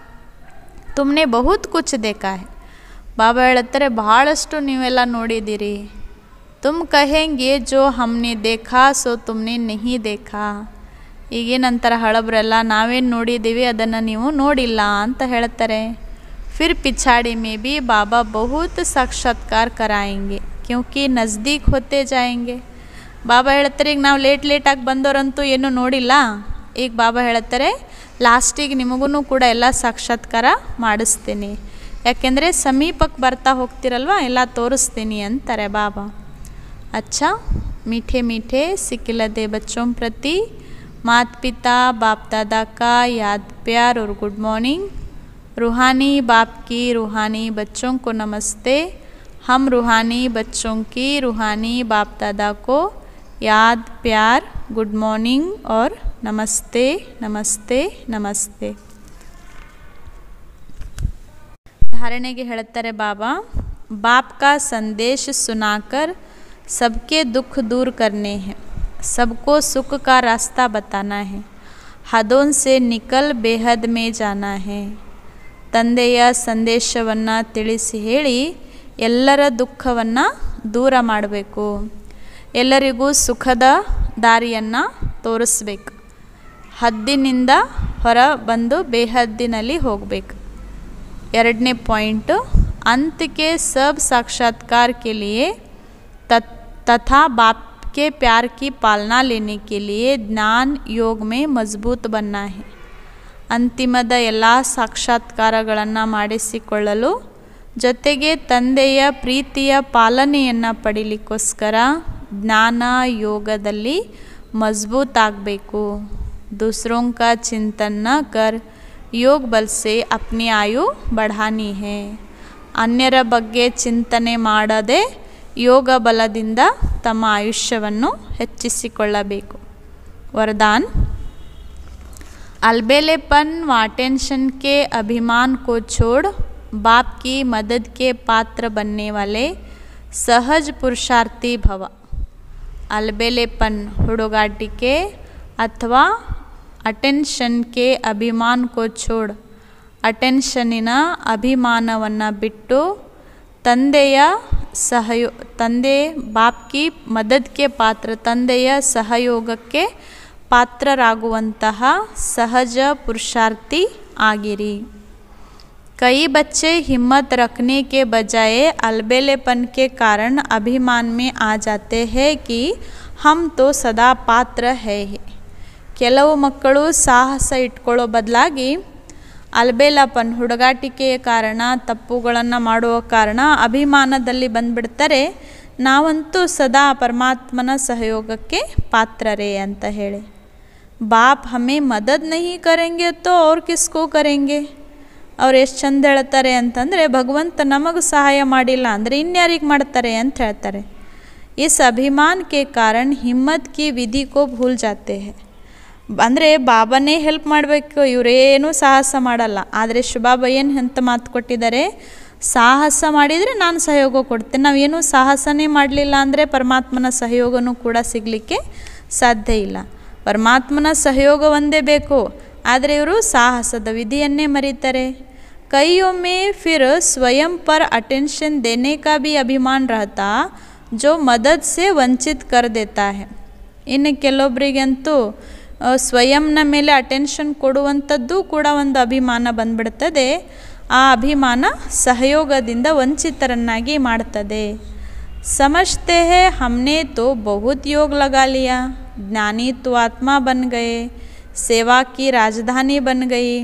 ತುಮ್ನೆ ಬಹುತ್ ಕುಚ್ ದೇಖಾ ಹೈ. ಬಾಬಾ ಹೇಳುತ್ತಾರೆ ಬಹಳಷ್ಟು ನೀವೆಲ್ಲ ನೋಡಿದ್ದೀರಿ. ತುಮ್ ಕಹೆಂಗೆ ಜೋ ಹಮ್ನೆ ದೇಖಾ ಸೋ ತುಮ್ನೆ ನಹಿ ದೇಖಾ. ಈಗೇನಂತಾರೆ ಹಳಬ್ರೆಲ್ಲ ನಾವೇನು ನೋಡಿದ್ದೀವಿ ಅದನ್ನು ನೀವು ನೋಡಿಲ್ಲ ಅಂತ ಹೇಳ್ತಾರೆ. ಫಿರ್ ಪಿಛಾಡಿ ಮೇ ಬಿ ಬಾಬಾ ಬಹುತ್ ಸಾಕ್ಷಾತ್ಕಾರ ಕರಾಯಂಗೆ ಕ್ಯೂಂಕಿ ನಜ್ದೀಕ್ ಹೋತೆ ಜಾಯಂಗೆ. ಬಾಬಾ ಹೇಳ್ತಾರೆ ಈಗ ನಾವು ಲೇಟ್ ಲೇಟಾಗಿ ಬಂದವರಂತೂ ಏನೂ ನೋಡಿಲ್ಲ. ಈಗ ಬಾಬಾ ಹೇಳ್ತಾರೆ ಲಾಸ್ಟಿಗೆ ನಿಮಗೂ ಕೂಡ ಎಲ್ಲ ಸಾಕ್ಷಾತ್ಕಾರ ಮಾಡಿಸ್ತೀನಿ, ಯಾಕೆಂದರೆ ಸಮೀಪಕ್ಕೆ ಬರ್ತಾ ಹೋಗ್ತಿರಲ್ವ ಎಲ್ಲ ತೋರಿಸ್ತೀನಿ ಅಂತಾರೆ ಬಾಬಾ. अच्छा मीठे मीठे सिकिलदे बच्चों प्रति माता पिता बाप दादा का याद प्यार और गुड मॉर्निंग. रूहानी बाप की रूहानी बच्चों को नमस्ते. हम रूहानी बच्चों की रूहानी बाप दादा को याद प्यार गुड मॉर्निंग और नमस्ते नमस्ते नमस्ते. धारणेगे हेळुत्तारे बाबा, बाप का संदेश सुनाकर सबके दुख दूर करने हैं, सबको सुख का रास्ता बताना है, हदों से निकल बेहद में जाना है. ತಂದೆಯ ಸಂದೇಶವನ್ನು ತಿಳಿಸಿ ಹೇಳಿ ಎಲ್ಲರ ದುಃಖವನ್ನು ದೂರ ಮಾಡಬೇಕು, ಎಲ್ಲರಿಗೂ ಸುಖದ ದಾರಿಯನ್ನು ತೋರಿಸ್ಬೇಕು, ಹದ್ದಿನಿಂದ ಹೊರ ಬಂದು ಬೇಹದ್ದಿನಲ್ಲಿ ಹೋಗಬೇಕು. ಎರಡನೇ ಪಾಯಿಂಟು, ಅಂತ್ಯಕ್ಕೆ ಸಬ್ ಸಾಕ್ಷಾತ್ಕಾರ के लिए तथा बाप के प्यार की पालना लेने के लिए ज्ञान योग में मजबूत बनना है. ಅಂತಿಮದ ಎಲ್ಲ ಸಾಕ್ಷಾತ್ಕಾರಗಳನ್ನು ಮಾಡಿಸಿಕೊಳ್ಳಲು ಜೊತೆಗೆ ತಂದೆಯ ಪ್ರೀತಿಯ ಪಾಲನೆಯನ್ನು ಪಡೀಲಿಕ್ಕೋಸ್ಕರ ಜ್ಞಾನ ಯೋಗದಲ್ಲಿ ಮಜಬೂತ್ ಆಗಬೇಕು. दूसरों का चिंतन न कर योग बल से अपनी आयु बढ़ानी है. ಅನ್ಯರ ಬಗ್ಗೆ ಚಿಂತನೆ ಮಾಡದೆ ಯೋಗ ಬಲದಿಂದ ತಮ್ಮ ಆಯುಷ್ಯವನ್ನು ಹೆಚ್ಚಿಸಿಕೊಳ್ಳಬೇಕು. वरदान, अलबेलेपन व टेंशन के अभिमान को छोड़ बाप की मदद के पात्र बनने वाले सहज पुरुषार्थी भव. अलबेलेपन ಹುಡುಗಾಟಿಕೆ ಅಥವಾ ಅಟೆನ್ಷನ್ ಕೆ ಅಭಿಮಾನ್ ಕೋ ಛೋಡ್, ಅಟೆನ್ಷನ್ನಿನ ಅಭಿಮಾನವನ್ನು ಬಿಟ್ಟು ತಂದೆಯ ಸಹಯೋ ತಂದೆ ಬಾಪ್ಕಿ ಮದದ್ಗೆ ಪಾತ್ರ ತಂದೆಯ ಸಹಯೋಗಕ್ಕೆ ಪಾತ್ರರಾಗುವಂತಹ ಸಹಜ ಪುರುಷಾರ್ಥಿ ಆಗಿರಿ. कई बच्चे हिम्मत रखने के बजाय अलबेलेपन के कारण अभिमान में आ जाते हैं कि हम तो सदा पात्र है. ಕೆಲವು ಮಕ್ಕಳು ಸಾಹಸ ಇಟ್ಕೊಳ್ಳೋ ಬದಲಾಗಿ ಅಲ್ಬೇಲಪನ್ ಹುಡುಗಾಟಿಕೆಯ ಕಾರಣ ತಪ್ಪುಗಳನ್ನು ಮಾಡುವ ಕಾರಣ ಅಭಿಮಾನದಲ್ಲಿ ಬಂದುಬಿಡ್ತಾರೆ, ನಾವಂತೂ ಸದಾ ಪರಮಾತ್ಮನ ಸಹಯೋಗಕ್ಕೆ ಪಾತ್ರರೇ ಅಂತ ಹೇಳಿ. ಬಾಪ್ ಹಮೇ ಮದದ್ ನಹಿ ಕರೆಂಗೆ ತೋ ಅವ್ರು ಕಿಸ್ಕೋ ಕರೆಂಗೆ. ಅವ್ರು ಎಷ್ಟು ಚಂದ ಹೇಳ್ತಾರೆ ಅಂತಂದರೆ, ಭಗವಂತ ನಮಗೆ ಸಹಾಯ ಮಾಡಿಲ್ಲ ಅಂದರೆ ಇನ್ಯಾರಿಗೆ ಮಾಡ್ತಾರೆ ಅಂತ ಹೇಳ್ತಾರೆ. ಇಸ್ ಅಭಿಮಾನ್ ಕೆ ಕಾರಣ ಹಿಮ್ಮತ್ ಕಿ ವಿಧಿ ಕೋ ಭೂಲ್ ಜಾತೆ ಹೈ. ಅಂದರೆ ಬಾಬಾನೇ ಹೆಲ್ಪ್ ಮಾಡಬೇಕು, ಇವರೇನೂ ಸಾಹಸ ಮಾಡಲ್ಲ. ಆದರೆ ಶಿವಬಾಬಾ ಏನು ಅಂತ ಮಾತು ಕೊಟ್ಟಿದ್ದಾರೆ, ಸಾಹಸ ಮಾಡಿದರೆ ನಾನು ಸಹಯೋಗ ಕೊಡ್ತೇನೆ. ನಾವೇನು ಸಾಹಸನೇ ಮಾಡಲಿಲ್ಲ ಅಂದರೆ ಪರಮಾತ್ಮನ ಸಹಯೋಗನೂ ಕೂಡ ಸಿಗಲಿಕ್ಕೆ ಸಾಧ್ಯ ಇಲ್ಲ. ಪರಮಾತ್ಮನ ಸಹಯೋಗ ಒಂದೇ ಬೇಕು, ಆದರೆ ಇವರು ಸಾಹಸದ ವಿಧಿಯನ್ನೇ ಮರೀತಾರೆ. कईयों में फिर स्वयं पर अटेंशन देने का भी अभिमान रहता जो मदद से ವಂಚಿತ कर देता है. ಇನ್ನು ಕೆಲವೊಬ್ಬರಿಗಂತೂ ಸ್ವಯಂನ ಮೇಲೆ ಅಟೆನ್ಷನ್ ಕೊಡುವಂಥದ್ದು ಕೂಡ ಒಂದು ಅಭಿಮಾನ ಬಂದ್ಬಿಡ್ತದೆ. ಆ ಅಭಿಮಾನ ಸಹಯೋಗದಿಂದ ವಂಚಿತರನ್ನಾಗಿ ಮಾಡ್ತದೆ. समझते हैं हमने तो बहुत योग लगा लिया, ज्ञानी तो आत्मा बन गए, सेवा की राजधानी बन गई.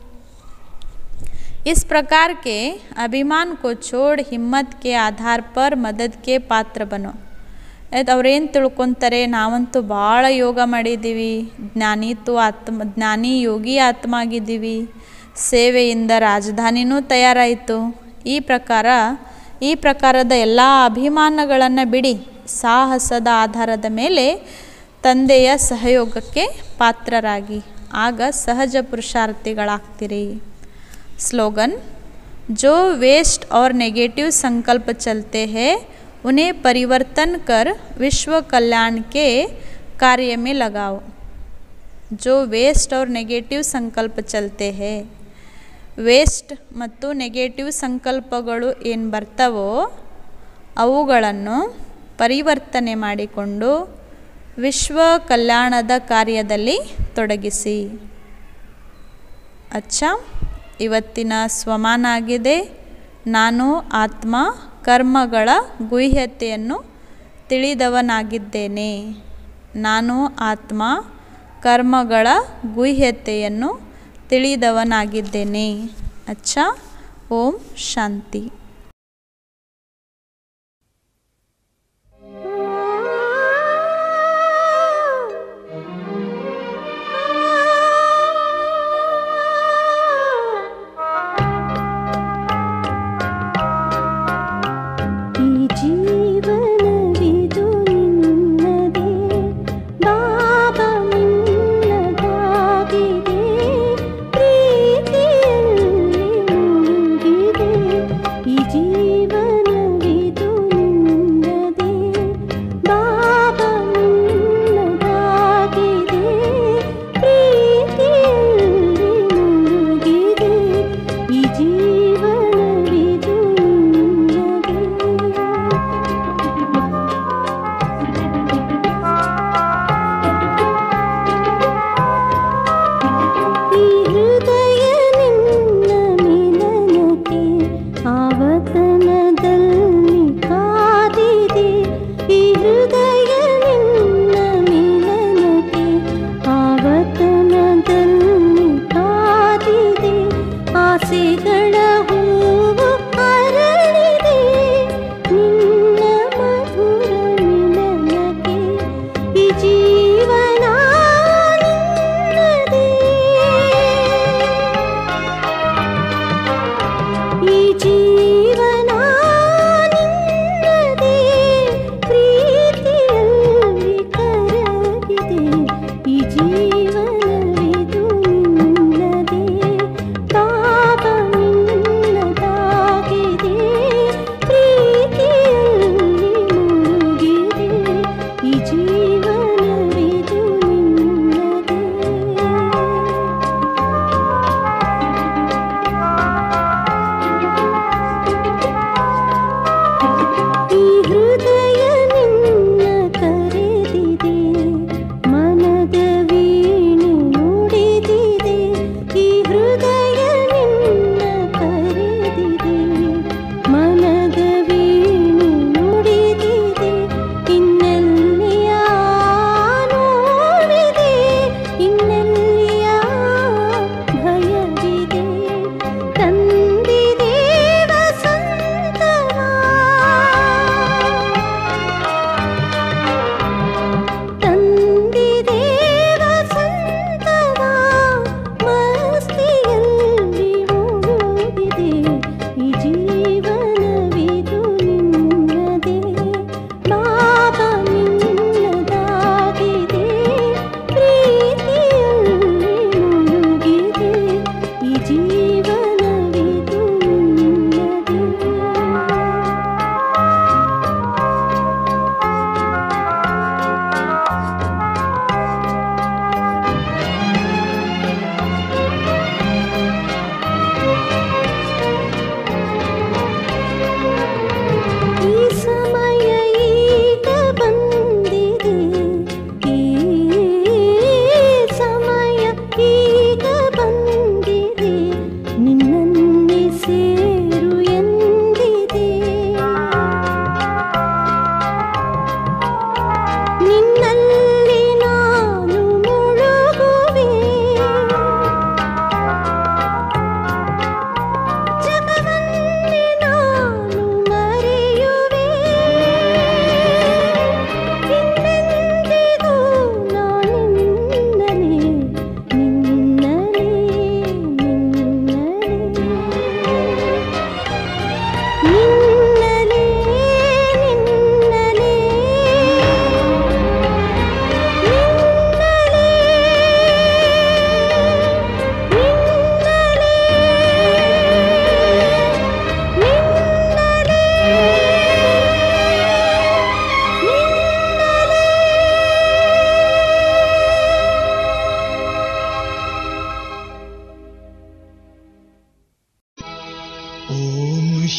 इस प्रकार के अभिमान को छोड़ हिम्मत के आधार पर मदद के पात्र बनो. ಆಯ್ತು, ಅವ್ರೇನು ತಿಳ್ಕೊತಾರೆ, ನಾವಂತೂ ಭಾಳ ಯೋಗ ಮಾಡಿದ್ದೀವಿ, ಜ್ಞಾನಿತು ಆತ್ಮ ಜ್ಞಾನಿ ಯೋಗಿ ಆತ್ಮ ಆಗಿದ್ದೀವಿ, ಸೇವೆಯಿಂದ ರಾಜಧಾನಿನೂ ತಯಾರಾಯಿತು. ಈ ಪ್ರಕಾರ ಈ ಪ್ರಕಾರದ ಎಲ್ಲ ಅಭಿಮಾನಗಳನ್ನು ಬಿಡಿ, ಸಾಹಸದ ಆಧಾರದ ಮೇಲೆ ತಂದೆಯ ಸಹಯೋಗಕ್ಕೆ ಪಾತ್ರರಾಗಿ, ಆಗ ಸಹಜ ಪುರುಷಾರ್ಥಿಗಳಾಗ್ತೀರಿ. ಸ್ಲೋಗನ್: जो वेस्ट और नेगेटिव संकल्प चलते हैं उन्हें परिवर्तन कर विश्व कल्याण के कार्य में लगाओ. जो वेस्ट और नेगेटिव संकल्प चलते हैं, ವೇಸ್ಟ್ ಮತ್ತು ನೆಗೆಟಿವ್ ಸಂಕಲ್ಪಗಳು ಏನು ಬರ್ತವೋ ಅವುಗಳನ್ನು ಪರಿವರ್ತನೆ ಮಾಡಿಕೊಂಡು ವಿಶ್ವ ಕಲ್ಯಾಣದ ಕಾರ್ಯದಲ್ಲಿ ತೊಡಗಿಸಿ. ಅಚ್ಚಾ, ಇವತ್ತಿನ ಸ್ವಮಾನ ಆಗಿದೆ: ನಾನು ಆತ್ಮ ಕರ್ಮಗಳ ಗುಹ್ಯತೆಯನ್ನು ತಿಳಿದವನಾಗಿದ್ದೇನೆ. ನಾನು ಆತ್ಮ ಕರ್ಮಗಳ ಗುಹ್ಯತೆಯನ್ನು ತಿಳಿದವನಾಗಿದ್ದೇನೆ. ಅಚ್ಚಾ, ಓಂ ಶಾಂತಿ. ಈ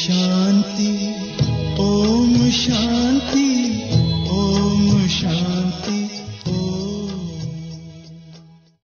शांति।